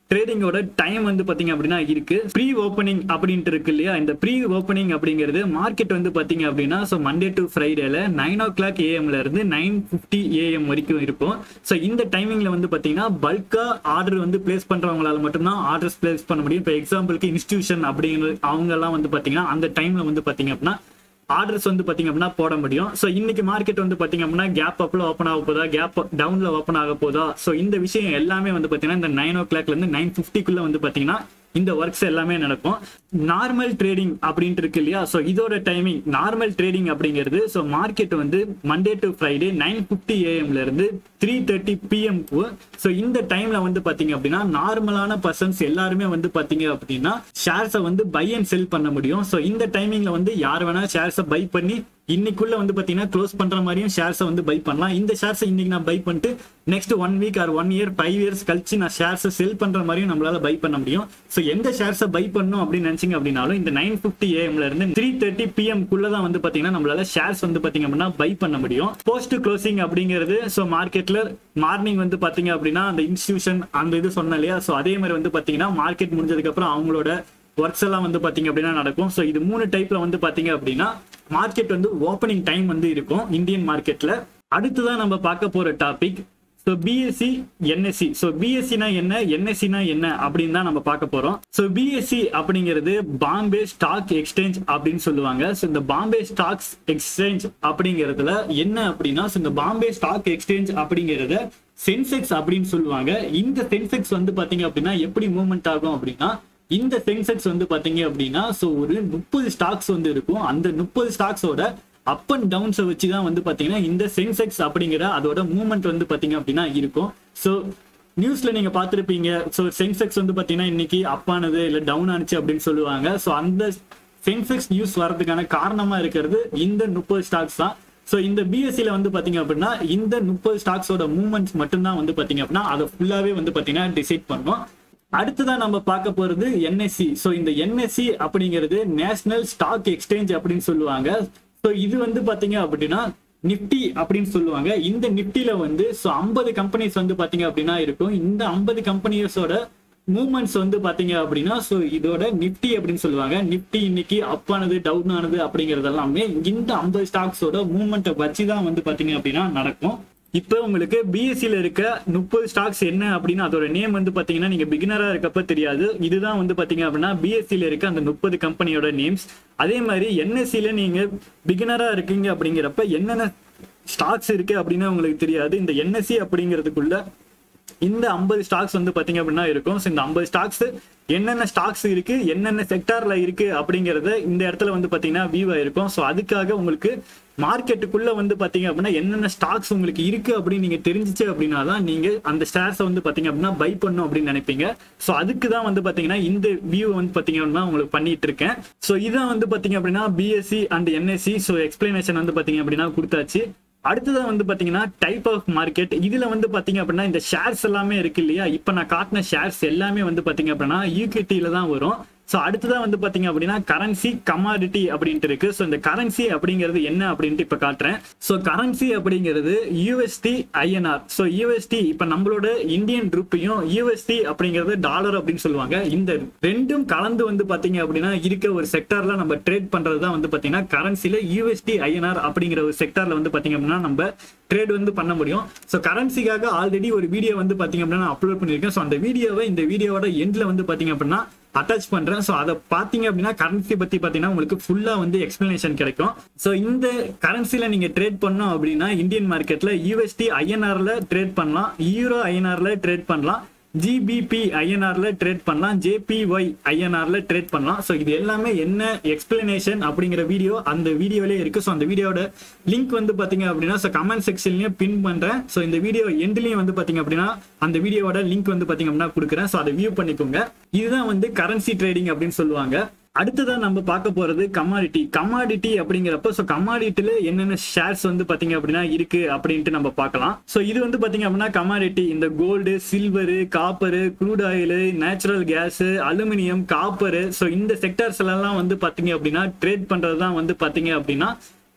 ட்ரேடிங்கோட டைம் வந்து பாத்தீங்க அப்படின்னா இருக்கு. ப்ரீ ஓப்பனிங் அப்படின்ட்டு இருக்கு இல்லையா, இந்த ப்ரீ ஓப்பனிங் அப்படிங்கிறது மார்க்கெட் வந்து பாத்தீங்க அப்படின்னா ஸோ மண்டே டு ஃப்ரைடேல நைன் ஓ கிளாக் ஏஎம்ல இருந்து நைன் பிப்டி ஏஎம் வரைக்கும் இருக்கும். ஸோ இந்த டைமிங்ல வந்து பாத்தீங்கன்னா பல்கா ஆர்டர் வந்து பிளேஸ் பண்றவங்களால மட்டும்தான் ஆர்டர்ஸ் பிளேஸ் பண்ண முடியும். இப்போ எக்ஸாம்பிளுக்கு இன்ஸ்டிடியூஷன் அப்படிங்கிற அவங்க எல்லாம் வந்து பாத்தீங்கன்னா அந்த டைம்ல வந்து பாத்தீங்க அப்படின்னா ஆர்டர்ஸ் வந்து பாத்தீங்க அப்படின்னா போட முடியும். ஸோ இன்னைக்கு மார்க்கெட் வந்து பாத்தீங்க அப்படின்னா கேப் அப்ல ஓப்பன் ஆக போதா, கேப் டவுன்ல ஓப்பன் ஆக போதா, ஸோ இந்த விஷயம் எல்லாமே வந்து பாத்தீங்கன்னா இந்த நைன் ஓ கிளாக்ல இருந்து நைன் பிப்டிக்குள்ள வந்து பாத்தீங்கன்னா இந்த ஒர்க்ஸ் எல்லாமே நடக்கும். நார்மல் ட்ரேடிங் அப்படின்ட்டு இருக்கு இல்லையா, ஸோ இதோட டைமிங் நார்மல் ட்ரேடிங் அப்படிங்கிறது ஸோ மார்க்கெட் வந்து Monday to Friday nine fifty ஏஎம்ல இருந்து த்ரீ தேர்ட்டி பிஎம்க்கு. ஸோ இந்த டைம்ல வந்து பாத்தீங்க அப்படின்னா நார்மலான பர்சன்ஸ் எல்லாருமே வந்து பாத்தீங்க அப்படின்னா ஷேர்ஸை வந்து பை அண்ட் செல் பண்ண முடியும். ஸோ இந்த டைமிங்ல வந்து யார் வேணா ஷேர்ஸை பை பண்ணி இன்னைக்குள்ள வந்து பாத்தீங்கன்னா க்ளோஸ் பண்ற மாதிரியும் ஷேர்ஸை வந்து பை பண்ணலாம். இந்த ஷேர்ஸை இன்னைக்கு நான் பை பண்ணிட்டு next one week or one year five years கழிச்சு நான் ஷேர்ஸை செல் பண்ற மாதிரியும் நம்மளால பை பண்ண முடியும். ஸோ எந்த ஷேர்ஸை பை பண்ணணும் அப்படின்னு நினைச்சீங்க அப்படின்னாலும் இந்த நைன் பிப்டி ஏஎம்ல இருந்து த்ரீ தேர்ட்டி பிஎம் குள்ளதான் வந்து பாத்தீங்கன்னா நம்மளால ஷேர்ஸ் வந்து பாத்தீங்க அப்படின்னா பை பண்ண முடியும். போஸ்ட் க்ளோசிங் அப்படிங்கிறது ஸோ மார்க்கெட்ல மார்னிங் வந்து பாத்தீங்க அப்படின்னா அந்த இன்ஸ்டிடியூஷன் அந்த இது சொன்ன இல்லையா, ஸோ அதே மாதிரி வந்து பாத்தீங்கன்னா மார்க்கெட் முடிஞ்சதுக்கு அப்புறம் அவங்களோட ஒர்க்ஸ் எல்லாம் வந்து பாத்தீங்க அப்படின்னா நடக்கும். ஸோ இது மூணு டைப்ல வந்து பாத்தீங்க அப்படின்னா மார்க்கெட் வந்து ஓப்பனிங் டைம் வந்து இருக்கும் இந்தியன் மார்க்கெட்ல. அடுத்துதான் நம்ம பார்க்க போற topic so BSE NSE. So பிஎஸ்சினா என்ன, என்எஸ்சினா என்ன அப்படின்னு தான் நம்ம பார்க்க போறோம். ஸோ பிஎஸ்சி அப்படிங்கிறது பாம்பே ஸ்டாக் எக்ஸ்சேஞ்ச் அப்படின்னு சொல்லுவாங்க. ஸோ இந்த பாம்பே ஸ்டாக்ஸ் எக்ஸ்சேஞ்ச் அப்படிங்கிறதுல என்ன அப்படின்னா இந்த பாம்பே ஸ்டாக் எக்ஸ்சேஞ்ச் அப்படிங்கிறத சென்செக்ஸ் அப்படின்னு சொல்லுவாங்க. இந்த சென்செக்ஸ் வந்து பாத்தீங்க அப்படின்னா எப்படி மூவ்மெண்ட் ஆகும் அப்படின்னா இந்த சென்செக்ஸ் வந்து பாத்தீங்க அப்படின்னா ஸோ ஒரு முப்பது ஸ்டாக்ஸ் வந்து இருக்கும். அந்த முப்பது ஸ்டாக்ஸோட அப் அண்ட் டவுன்ஸை வச்சுதான் வந்து பாத்தீங்கன்னா இந்த சென்செக்ஸ் அப்படிங்கிற அதோட மூவ்மெண்ட் வந்து பாத்தீங்க அப்படின்னா இருக்கும். ஸோ நியூஸ்ல நீங்க பார்த்திருப்பீங்க, ஸோ சென்செக்ஸ் வந்து பாத்தீங்கன்னா இன்னைக்கு அப் ஆனது இல்ல டவுன் ஆனிச்சு அப்படின்னு சொல்லுவாங்க. ஸோ அந்த சென்செக்ஸ் நியூஸ் வர்றதுக்கான காரணமா இருக்கிறது இந்த முப்பது ஸ்டாக்ஸ் தான். ஸோ இந்த பிஎஸ்சில வந்து பாத்தீங்க அப்படின்னா இந்த முப்பது ஸ்டாக்ஸோட மூவ்மெண்ட்ஸ் மட்டும்தான் வந்து பாத்தீங்க அப்படின்னா அதை ஃபுல்லாவே வந்து பாத்தீங்கன்னா டிசைட் பண்ணுவோம். அடுத்ததான் நம்ம பார்க்க போறது என்எஸ்சி. ஸோ இந்த என்எஸ்சி அப்படிங்கிறது நேஷனல் ஸ்டாக் எக்ஸ்சேஞ்ச் அப்படின்னு சொல்லுவாங்க. ஸோ இது வந்து பாத்தீங்க அப்படின்னா நிப்டி அப்படின்னு சொல்லுவாங்க. இந்த நிப்டில வந்து ஸோ ஐம்பது கம்பெனிஸ் வந்து பாத்தீங்க அப்படின்னா இருக்கும். இந்த ஐம்பது கம்பெனிஸோட மூவ்மெண்ட்ஸ் வந்து பாத்தீங்க அப்படின்னா ஸோ இதோட நிப்டி அப்படின்னு சொல்லுவாங்க. நிப்டி இன்னைக்கு அப் ஆனது டவுன் ஆனது அப்படிங்கிறது எல்லாமே இந்த ஐம்பது ஸ்டாக்ஸோட மூவ்மெண்ட்டை வச்சுதான் வந்து பாத்தீங்க அப்படின்னா நடக்கும். இப்போ உங்களுக்கு பிஎஸ்சியில் இருக்க முப்பது ஸ்டாக்ஸ் என்ன அப்படின்னு அதோட நேம் வந்து பாத்தீங்கன்னா நீங்க பிகினரா இருக்கப்ப தெரியாது. இதுதான் வந்து பாத்தீங்க அப்படின்னா பிஎஸ்சியில் இருக்க அந்த முப்பது கம்பெனியோட நேம்ஸ். அதே மாதிரி என்எஸ்சியில நீங்க பிகினரா இருக்கீங்க அப்படிங்கிறப்ப என்னென்ன ஸ்டாக்ஸ் இருக்கு அப்படின்னு உங்களுக்கு தெரியாது. இந்த என்எஸ்சி அப்படிங்கிறதுக்குள்ள இந்த ஐம்பது ஸ்டாக்ஸ் வந்து பாத்தீங்க அப்படின்னா இருக்கும். ஸோ இந்த ஐம்பது ஸ்டாக்ஸ் என்னென்ன ஸ்டாக்ஸ் இருக்கு, என்னென்ன செக்டார்ல இருக்கு அப்படிங்கறத இந்த இடத்துல வந்து பாத்தீங்கன்னா வியூவா இருக்கும். ஸோ அதுக்காக உங்களுக்கு மார்க்கெட்டுக்குள்ள வந்து பாத்தீங்க அப்படின்னா என்னென்ன ஸ்டாக்ஸ் உங்களுக்கு இருக்கு அப்படின்னு நீங்க தெரிஞ்சிச்சு அப்படின்னா தான் நீங்க அந்த ஷேர்ஸை வந்து பாத்தீங்க அப்படின்னா பை பண்ணும் அப்படின்னு நினைப்பீங்க. ஸோ அதுக்கு தான் வந்து பாத்தீங்கன்னா இந்த வியூ வந்து பாத்தீங்க அப்படின்னா உங்களுக்கு பண்ணிட்டு இருக்கேன். ஸோ இதான் வந்து பாத்தீங்க அப்படின்னா BSE and NSE. So explanation வந்து பாத்தீங்க அப்படின்னா கொடுத்தாச்சு. அடுத்ததான் வந்து பாத்தீங்கன்னா டைப் ஆஃப் மார்க்கெட். இதுல வந்து பாத்தீங்க அப்படின்னா இந்த ஷேர்ஸ் எல்லாமே இருக்கு இல்லையா, இப்ப நான் காட்டின ஷேர்ஸ் எல்லாமே வந்து பாத்தீங்க அப்படின்னா ஈக்விட்டியில தான் வரும். ஸோ அடுத்ததான் வந்து பாத்தீங்க அப்படின்னா கரன்சி கமாடிட்டி அப்படின்ட்டு இருக்கு. ஸோ இந்த கரன்சி அப்படிங்கிறது என்ன அப்படின்ட்டு இப்ப காட்டுறேன். ஸோ கரன்சி அப்படிங்கிறது யூஎஸ்டி ஐஎன்ஆர். ஸோ யூஎஸ்டி இப்ப நம்மளோட இந்தியன் ரூபியும் யூஎஸ்டி அப்படிங்கிறது டாலர் அப்படின்னு சொல்லுவாங்க. இந்த ரெண்டும் கலந்து வந்து பாத்தீங்க அப்படின்னா இருக்க ஒரு செக்டார்ல நம்ம ட்ரேட் பண்றது தான் வந்து பாத்தீங்கன்னா கரன்சில யூஎஸ்டி ஐஎன்ஆர் அப்படிங்கிற ஒரு செக்டார்ல வந்து பாத்தீங்க அப்படின்னா நம்ம ட்ரேட் வந்து பண்ண முடியும். ஸோ கரன்சிக்காக ஆல்ரெடி ஒரு வீடியோ வந்து பாத்தீங்க அப்படின்னா அப்லோட் பண்ணிருக்கேன். ஸோ அந்த வீடியோவை இந்த வீடியோவோட எண்ட்ல வந்து பாத்தீங்க அப்படின்னா அட்டாச் பண்றேன். ஸோ அதை பாத்தீங்க அப்படின்னா கரன்சி பத்தி பாத்தீங்கன்னா உங்களுக்கு ஃபுல்லா வந்து எக்ஸ்பிளனேஷன் கிடைக்கும். ஸோ இந்த கரன்சில நீங்க ட்ரேட் பண்ணோம் அப்படின்னா இந்தியன் மார்க்கெட்ல யூஎஸ்டி ஐஎன்ஆர்ல ட்ரேட் பண்ணலாம், யூரோ ஐஎன்ஆர்ல ட்ரேட் பண்ணலாம், ஜிபிபி ஐஎன்ஆர்ல ட்ரேட் பண்ணலாம், ஜேபிஒய் ஐஎன்ஆர்ல ட்ரேட் பண்ணலாம். ஸோ இது எல்லாமே என்ன எக்ஸ்பிளனேஷன் அப்படிங்கிற வீடியோ அந்த வீடியோலயே இருக்கு. ஸோ அந்த வீடியோட லிங்க் வந்து பாத்தீங்க அப்படின்னா ஸோ கமெண்ட் செக்ஷன்லயும் பின் பண்றேன். ஸோ இந்த வீடியோ எண்ட்லயும் வந்து பாத்தீங்க அப்படின்னா அந்த வீடியோட லிங்க் வந்து பாத்தீங்க அப்படின்னா கொடுக்குறேன். ஸோ அதை வியூ பண்ணிக்கோங்க. இதுதான் வந்து கரன்சி ட்ரேடிங் அப்படின்னு சொல்லுவாங்க. அடுத்ததான் நம்ம பார்க்க போறது கமாடிட்டி. கமாடிட்டி அப்படிங்கிறப்ப ஸோ கமாடிட்டில என்னென்ன ஷேர்ஸ் வந்து பாத்தீங்க அப்படின்னா இருக்கு அப்படின்ட்டு நம்ம பார்க்கலாம். ஸோ இது வந்து பாத்தீங்க அப்படின்னா கமாடிட்டி இந்த gold, silver, copper, crude oil, natural gas, aluminium, copper. So இந்த செக்டர்ஸ் எல்லாம் வந்து பாத்தீங்க அப்படின்னா ட்ரேட் பண்றது தான் வந்து பாத்தீங்க அப்படின்னா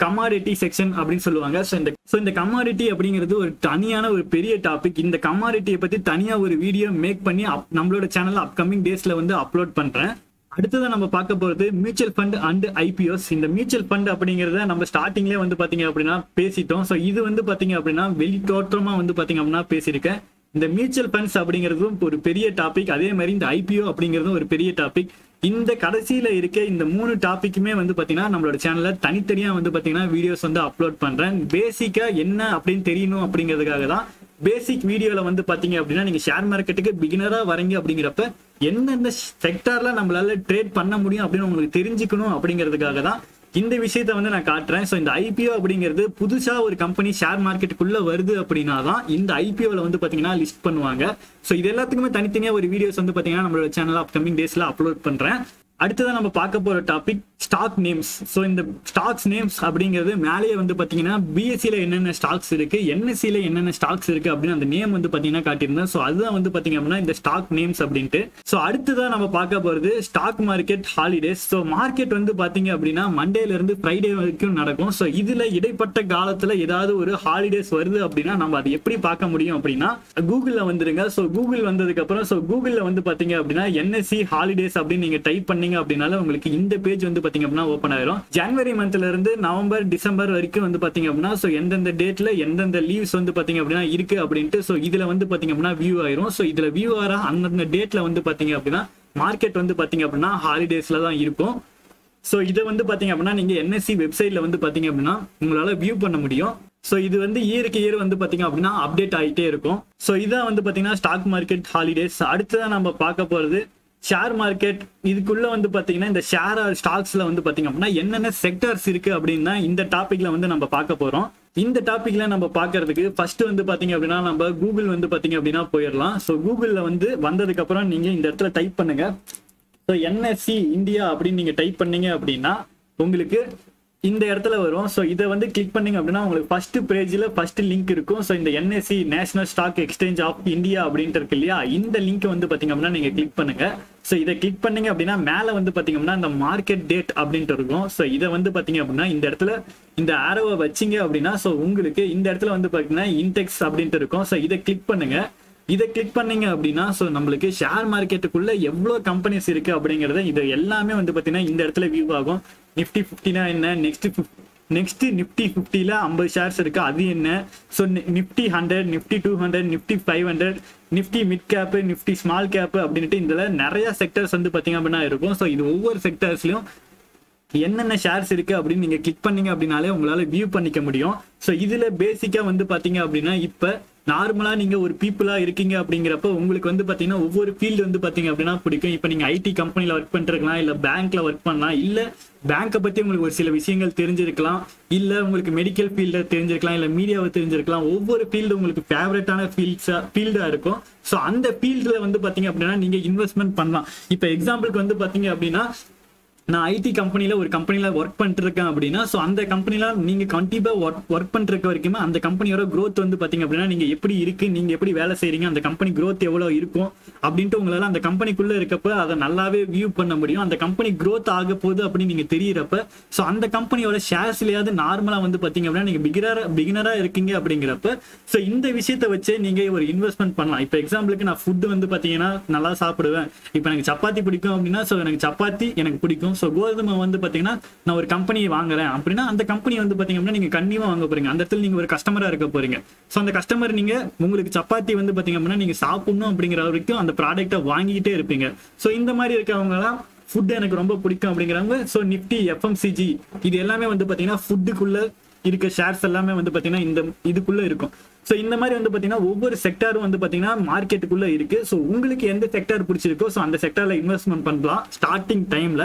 கமாடிட்டி செக்ஷன் அப்படின்னு சொல்லுவாங்க. ஸோ இந்த ஸோ இந்த கமாடிட்டி அப்படிங்கிறது ஒரு தனியான ஒரு பெரிய டாபிக். இந்த கமாடிட்டியை பத்தி தனியா ஒரு வீடியோ மேக் பண்ணி நம்மளோட சேனல்ல அப்கமிங் டேஸ்ல வந்து அப்லோட் பண்றேன். அடுத்ததான் நம்ம பார்க்க போறது மியூச்சுவல் ஃபண்ட் அண்ட் ஐபிஓஸ். இந்த மியூச்சுவல் ஃபண்ட் அப்படிங்கறத நம்ம ஸ்டார்டிங்லேயே வந்து பாத்தீங்க அப்படின்னா பேசிட்டோம். ஸோ இது வந்து பாத்தீங்க அப்படின்னா வெளி தோற்றமா வந்து பாத்தீங்க அப்படின்னா பேசியிருக்கேன். இந்த மியூச்சுவல் ஃபண்ட்ஸ் அப்படிங்கிறதும் ஒரு பெரிய டாபிக். அதே மாதிரி இந்த ஐபிஓ அப்படிங்கிறதும் ஒரு பெரிய டாபிக். இந்த கடைசியில இருக்க இந்த மூணு டாபிக்குமே வந்து பாத்தீங்கன்னா நம்மளோட சேனல்ல தனித்தனியா வந்து பாத்தீங்கன்னா வீடியோஸ் வந்து அப்லோட் பண்றேன். பேசிக்கா என்ன அப்படின்னு தெரியணும் அப்படிங்கிறதுக்காக தான் பேசிக் வீடியோல வந்து பாத்தீங்க அப்படின்னா நீங்க ஷேர் மார்க்கெட்டுக்கு பிகினரா வரீங்க அப்படிங்கிறப்ப எந்தெந்த செக்டார்ல நம்மளால ட்ரேட் பண்ண முடியும் அப்படின்னு உங்களுக்கு தெரிஞ்சுக்கணும் அப்படிங்கிறதுக்காக தான் இந்த விஷயத்த வந்து நான் காட்டுறேன். ஸோ இந்த ஐபிஓ அப்படிங்கிறது புதுசா ஒரு கம்பெனி ஷேர் மார்க்கெட்டுக்குள்ள வருது அப்படின்னா தான் இந்த ஐபிஓல வந்து பாத்தீங்கன்னா லிஸ்ட் பண்ணுவாங்க. ஸோ இது எல்லாத்துக்குமே தனித்தனியா ஒரு வீடியோஸ் வந்து பாத்தீங்கன்னா நம்மளோட சேனல் அப்கமிங் டேஸ்ல அப்லோட் பண்றேன். அடுத்ததான் நம்ம பார்க்க போற டாபிக் ஸ்டாக் நேம்ஸ். ஸோ இந்த ஸ்டாக்ஸ் நேம்ஸ் அப்படிங்கிறது மேலேயே வந்து பாத்தீங்கன்னா பிஎஸ்சியில என்னென்ன ஸ்டாக்ஸ் இருக்கு, என்எஸ்சியில என்னென்ன ஸ்டாக்ஸ் இருக்கு அப்படின்னு அந்த நேம் வந்து பாத்தீங்கன்னா காட்டியிருந்தேன். ஸோ அதுதான் வந்து பாத்தீங்க அப்படின்னா இந்த ஸ்டாக் நேம்ஸ் அப்படின்ட்டு. ஸோ அடுத்ததான் நம்ம பார்க்க போறது stock market holidays. So market வந்து பாத்தீங்க அப்படின்னா மண்டேல இருந்து ஃப்ரைடே வரைக்கும் நடக்கும். ஸோ இதுல இடைப்பட்ட காலத்துல ஏதாவது ஒரு ஹாலிடேஸ் வருது அப்படின்னா நம்ம அதை எப்படி பார்க்க முடியும் அப்படின்னா கூகுள்ல வந்துருங்க. ஸோ கூகுள் வந்ததுக்கு அப்புறம் ஸோ கூகுள்ல வந்து பாத்தீங்க அப்படின்னா என்எஸ்சி ஹாலிடேஸ் அப்படின்னு நீங்க டைப் பண்ணீங்க அப்படினால உங்களுக்கு இந்த பேஜ் வந்து பாத்தீங்க அப்படின்னா ஓபன் ஆயிரும். ஜனவரி மந்த்ல இருந்து நவம்பர் டிசம்பர் வரைக்கும் வந்து பாத்தீங்க அப்படின்னா சோ எந்தெந்த டேட்ல எந்தெந்த லீவ்ஸ் வந்து பாத்தீங்க அப்படின்னா இருக்கு அப்படின்ட்டு சோ இதுல வந்து பாத்தீங்க அப்படின்னா வியூ ஆயிரும். சோ இதுல வியூ ஆற அந்தந்த டேட்ல வந்து பாத்தீங்க அப்படின்னா மார்க்கெட் வந்து பாத்தீங்க அப்படின்னா ஹாலிடேஸ்ல தான் இருக்கும். சோ இதை வந்து பாத்தீங்க அப்படின்னா நீங்க என்எஸ்சி வெப்சைட்ல வந்து பாத்தீங்க அப்படின்னா உங்களால வியூ பண்ண முடியும். சோ இது வந்து இயருக்கு இயர் வந்து பாத்தீங்க அப்படின்னா அப்டேட் ஆகிட்டே இருக்கும். சோ இதான் வந்து பாத்தீங்கன்னா ஸ்டாக் மார்க்கெட் ஹாலிடேஸ். அடுத்ததான் நம்ம பார்க்க போறது ஷேர் மார்க்கெட். இதுக்குள்ள வந்து பாத்தீங்கன்னா இந்த ஷேர் ஸ்டாக்ஸ்ல வந்து பாத்தீங்க அப்படின்னா என்னென்ன செக்டர்ஸ் இருக்கு அப்படின்னா இந்த டாபிக்ல வந்து நம்ம பார்க்க போறோம். இந்த டாபிக்ல நம்ம பாக்குறதுக்கு ஃபர்ஸ்ட் வந்து பாத்தீங்க அப்படின்னா நம்ம கூகுள் வந்து பாத்தீங்க அப்படின்னா போயிடலாம். ஸோ கூகுள்ல வந்து வந்ததுக்கு அப்புறம் நீங்க இந்த இடத்துல டைப் பண்ணுங்க. ஸோ என்எஸ்சி இந்தியா அப்படின்னு நீங்க டைப் பண்ணீங்க அப்படின்னா உங்களுக்கு இந்த இடத்துல வரும். ஸோ இதை வந்து கிளிக் பண்ணீங்க அப்படின்னா உங்களுக்கு ஃபர்ஸ்ட் பேஜ்ல ஃபர்ஸ்ட் லிங்க் இருக்கும். ஸோ இந்த NSE national stock exchange of India அப்படின்ட்டு இருக்கு இல்லையா, இந்த லிங்க் வந்து பாத்தீங்க அப்படின்னா நீங்க கிளிக் பண்ணுங்க. ஸோ இதை கிளிக் பண்ணீங்க அப்படின்னா மேல வந்து பாத்தீங்க அப்படின்னா இந்த மார்க்கெட் டேட் அப்படின்ட்டு இருக்கும். ஸோ இதை வந்து பாத்தீங்க அப்படின்னா இந்த இடத்துல இந்த ஆரோவை வச்சிங்க அப்படின்னா ஸோ உங்களுக்கு இந்த இடத்துல வந்து பாத்தீங்கன்னா இன்டெக்ஸ் அப்படின்ட்டு இருக்கும். ஸோ இதை கிளிக் பண்ணுங்க. இதை கிளிக் பண்ணீங்க அப்படின்னா ஸோ நம்மளுக்கு ஷேர் மார்க்கெட்டுக்குள்ள எவ்வளோ கம்பெனிஸ் இருக்கு அப்படிங்கறத இது எல்லாமே வந்து பாத்தீங்கன்னா இந்த இடத்துல வியூ ஆகும். நிப்டி பிப்டினா என்ன, நெக்ஸ்ட் நெக்ஸ்ட் நிப்டி பிப்டில ஐம்பது ஷேர்ஸ் இருக்கு அது என்ன, so Nifty hundred, Nifty two hundred, Nifty five hundred, Nifty mid cap, Nifty small cap அப்படின்ட்டு இதுல நிறைய செக்டர்ஸ் வந்து பாத்தீங்க அப்படின்னா இருக்கும். ஸோ இது ஒவ்வொரு செக்டர்ஸ்லயும் என்னென்ன ஷேர்ஸ் இருக்கு அப்படின்னு நீங்க கிளிக் பண்ணீங்க அப்படின்னாலே உங்களால வியூ பண்ணிக்க முடியும். ஸோ இதுல பேசிக்கா வந்து பாத்தீங்க அப்படின்னா இப்ப நார்மலா நீங்க ஒரு பீப்புளா இருக்கீங்க அப்படிங்கிறப்ப உங்களுக்கு வந்து பாத்தீங்கன்னா ஒவ்வொரு ஃபீல்டு வந்து பாத்தீங்க அப்படின்னா பிடிக்கும். இப்ப நீங்க ஐடி கம்பெனில ஒர்க் பண்ணிருக்கலாம், இல்ல பேங்க்ல ஒர்க் பண்ணலாம், இல்ல பேங்கை பத்தி உங்களுக்கு ஒரு சில விஷயங்கள் தெரிஞ்சிருக்கலாம், இல்ல உங்களுக்கு மெடிக்கல் ஃபீல்ட தெரிஞ்சிருக்கலாம், இல்ல மீடியாவை தெரிஞ்சிருக்கலாம். ஒவ்வொரு ஃபீல்டு உங்களுக்கு ஃபேவரட்டான ஃபீல்ட்ஸா ஃபீல்டா இருக்கும். ஸோ அந்த ஃபீல்டுல வந்து பாத்தீங்க அப்படின்னா நீங்க இன்வெஸ்ட்மெண்ட் பண்ணலாம். இப்ப எக்ஸாம்பிளுக்கு வந்து பாத்தீங்க அப்படின்னா நான் ஐடி கம்பெனில ஒரு கம்பெனில ஒர்க் பண்ணிட்டு இருக்கேன் அப்படின்னா ஸோ அந்த கம்பெனில நீங்க கண்டிப்பா ஒர்க் ஒர்க் பண்ணிருக்க வரைக்குமே அந்த கம்பெனியோட growth வந்து பாத்தீங்க அப்படின்னா நீங்க எப்படி இருக்கு, நீங்க எப்படி வேலை செய்றீங்க, அந்த கம்பெனி growth எவ்வளவு இருக்கும் அப்படின்ட்டு உங்களால அந்த கம்பெனிக்குள்ள இருக்கப்ப அதை நல்லாவே வியூ பண்ண முடியும். அந்த கம்பெனி growth ஆக போகுது அப்படின்னு நீங்க தெரியறப்ப ஸோ அந்த கம்பெனியோட ஷேர்ஸ்லயாவது நார்மலா வந்து பாத்தீங்க அப்படின்னா நீங்க பிகினரா பிகினரா இருக்கீங்க அப்படிங்கிறப்ப ஸோ இந்த விஷயத்த வச்சு நீங்க ஒரு இன்வெஸ்ட்மெண்ட் பண்ணலாம். இப்போ எக்ஸாம்பிளுக்கு நான் ஃபுட் வந்து பாத்தீங்கன்னா நல்லா சாப்பிடுவேன். இப்போ எனக்கு சப்பாத்தி பிடிக்கும் அப்படின்னா ஸோ எனக்கு சப்பாத்தி எனக்கு பிடிக்கும். ஸோ கோதுமை வந்து பாத்தீங்கன்னா நான் ஒரு கம்பெனி வாங்குறேன் அப்படின்னா அந்த கம்பெனி வந்து பாத்தீங்க அப்படின்னா நீங்க கண்டிப்பா வாங்க போறீங்க. அந்த இடத்துல நீங்க ஒரு கஸ்டமரா இருக்க போறீங்க. ஸோ அந்த கஸ்டமர் நீங்க உங்களுக்கு சப்பாத்தி வந்து பாத்தீங்க அப்படின்னா நீங்க சாப்பிடணும் அப்படிங்கிற வரைக்கும் அந்த ப்ராடக்ட்டை வாங்கிக்கிட்டே இருப்பீங்க. ஸோ இந்த மாதிரி இருக்கவங்க எல்லாம் ஃபுட் எனக்கு ரொம்ப பிடிக்கும் அப்படிங்கிறவங்க ஸோ நிப்டி எஃப்எம்சிஜி இது எல்லாமே வந்து பாத்தீங்கன்னா ஃபுட்டுக்குள்ள இருக்க ஷேர்ஸ் எல்லாமே வந்து பாத்தீங்கன்னா இந்த இதுக்குள்ள இருக்கும். ஸோ இந்த மாதிரி வந்து பாத்தீங்கன்னா ஒவ்வொரு செக்டாரும் வந்து பாத்தீங்கன்னா மார்க்கெட்டுக்குள்ள இருக்கு. ஸோ உங்களுக்கு எந்த செக்டார் பிடிச்சிருக்கோ ஸோ அந்த செக்டார்ல இன்வெஸ்ட்மெண்ட் பண்ணலாம் ஸ்டார்டிங் டைம்ல.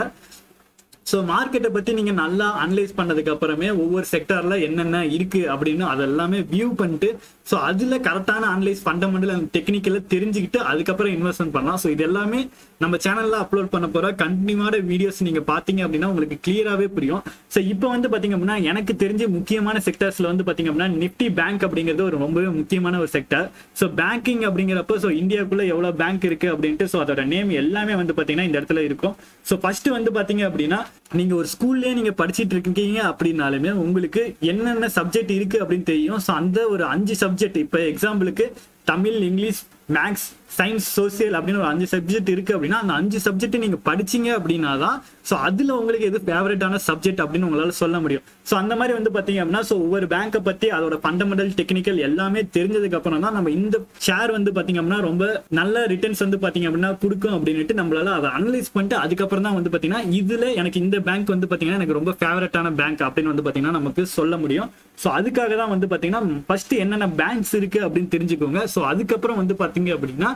ஸோ மார்க்கெட்டை பத்தி நீங்க நல்லா அனலைஸ் பண்ணதுக்கு அப்புறமே ஒவ்வொரு செக்டார்ல என்னென்ன இருக்கு அப்படின்னு அதெல்லாமே வியூ பண்ணிட்டு ஸோ அதுல கரெக்டான அனலைஸ் ஃபண்டமெண்டல் அண்ட் டெக்னிக்கல தெரிஞ்சுக்கிட்டு அதுக்கப்புறம் இன்வெஸ்ட்மெண்ட் பண்ணலாம். ஸோ இது எல்லாமே நம்ம சேனல்ல அப்லோட் பண்ண போற கண்டினியூவான வீடியோஸ் நீங்க பாத்தீங்க அப்படின்னா உங்களுக்கு கிளியராகவே புரியும். ஸோ இப்போ வந்து பாத்தீங்க அப்படின்னா எனக்கு தெரிஞ்ச முக்கியமான செக்டர்ஸ்ல வந்து பாத்தீங்க அப்படின்னா நிப்டி பேங்க் அப்படிங்கிறது ஒரு ரொம்பவே முக்கியமான ஒரு செக்டர். ஸோ பேங்கிங் அப்படிங்கிறப்ப ஸோ இந்தியாவுக்குள்ள எவ்வளவு பேங்க் இருக்கு அப்படின்ட்டு ஸோ அதோட நேம் எல்லாமே வந்து பாத்தீங்கன்னா இந்த இடத்துல இருக்கும். ஸோ ஃபர்ஸ்ட் வந்து பாத்தீங்க அப்படின்னா நீங்க ஒரு ஸ்கூல்லே நீங்க படிச்சிட்டு இருக்கீங்க அப்படின்னாலுமே உங்களுக்கு என்னென்ன சப்ஜெக்ட் இருக்கு அப்படின்னு தெரியும். ஸோ அந்த ஒரு அஞ்சு சப்ஜெக்ட், இப்போ எக்ஸாம்பிளுக்கு Tamil, English, maths, science, social அப்படின்னு ஒரு அஞ்சு சப்ஜெக்ட் இருக்கு அப்படின்னா அந்த அஞ்சு சப்ஜெக்ட் நீங்க படிச்சீங்க அப்படின்னா தான் ஸோ அதுல உங்களுக்கு எது ஃபேவரட்டான சப்ஜெக்ட் அப்படின்னு உங்களால சொல்ல முடியும். ஸோ அந்த மாதிரி வந்து பாத்தீங்க அப்படின்னா ஸோ ஒவ்வொரு பேங்கை பத்தி அதோட ஃபண்டமெண்டல் டெக்னிக்கல் எல்லாமே தெரிஞ்சதுக்கு அப்புறம் தான் நம்ம இந்த ஷேர் வந்து பாத்தீங்க அப்படின்னா ரொம்ப நல்ல ரிட்டர்ன்ஸ் வந்து பாத்தீங்க அப்படின்னா கொடுக்கும் அப்படின்ட்டு நம்மளால அதை அனலைஸ் பண்ணிட்டு அதுக்கப்புறம் தான் வந்து பாத்தீங்கன்னா இதுல எனக்கு இந்த பேங்க் வந்து பாத்தீங்கன்னா எனக்கு ரொம்ப ஃபேவரட்டான பேங்க் அப்படின்னு வந்து பாத்தீங்கன்னா நமக்கு சொல்ல முடியும். ஸோ அதுக்காக தான் வந்து பாத்தீங்கன்னா ஃபர்ஸ்ட் என்னென்ன பேங்க்ஸ் இருக்கு அப்படின்னு தெரிஞ்சுக்கோங்க. ஸோ அதுக்கப்புறம் வந்து பாத்தீங்க அப்படின்னா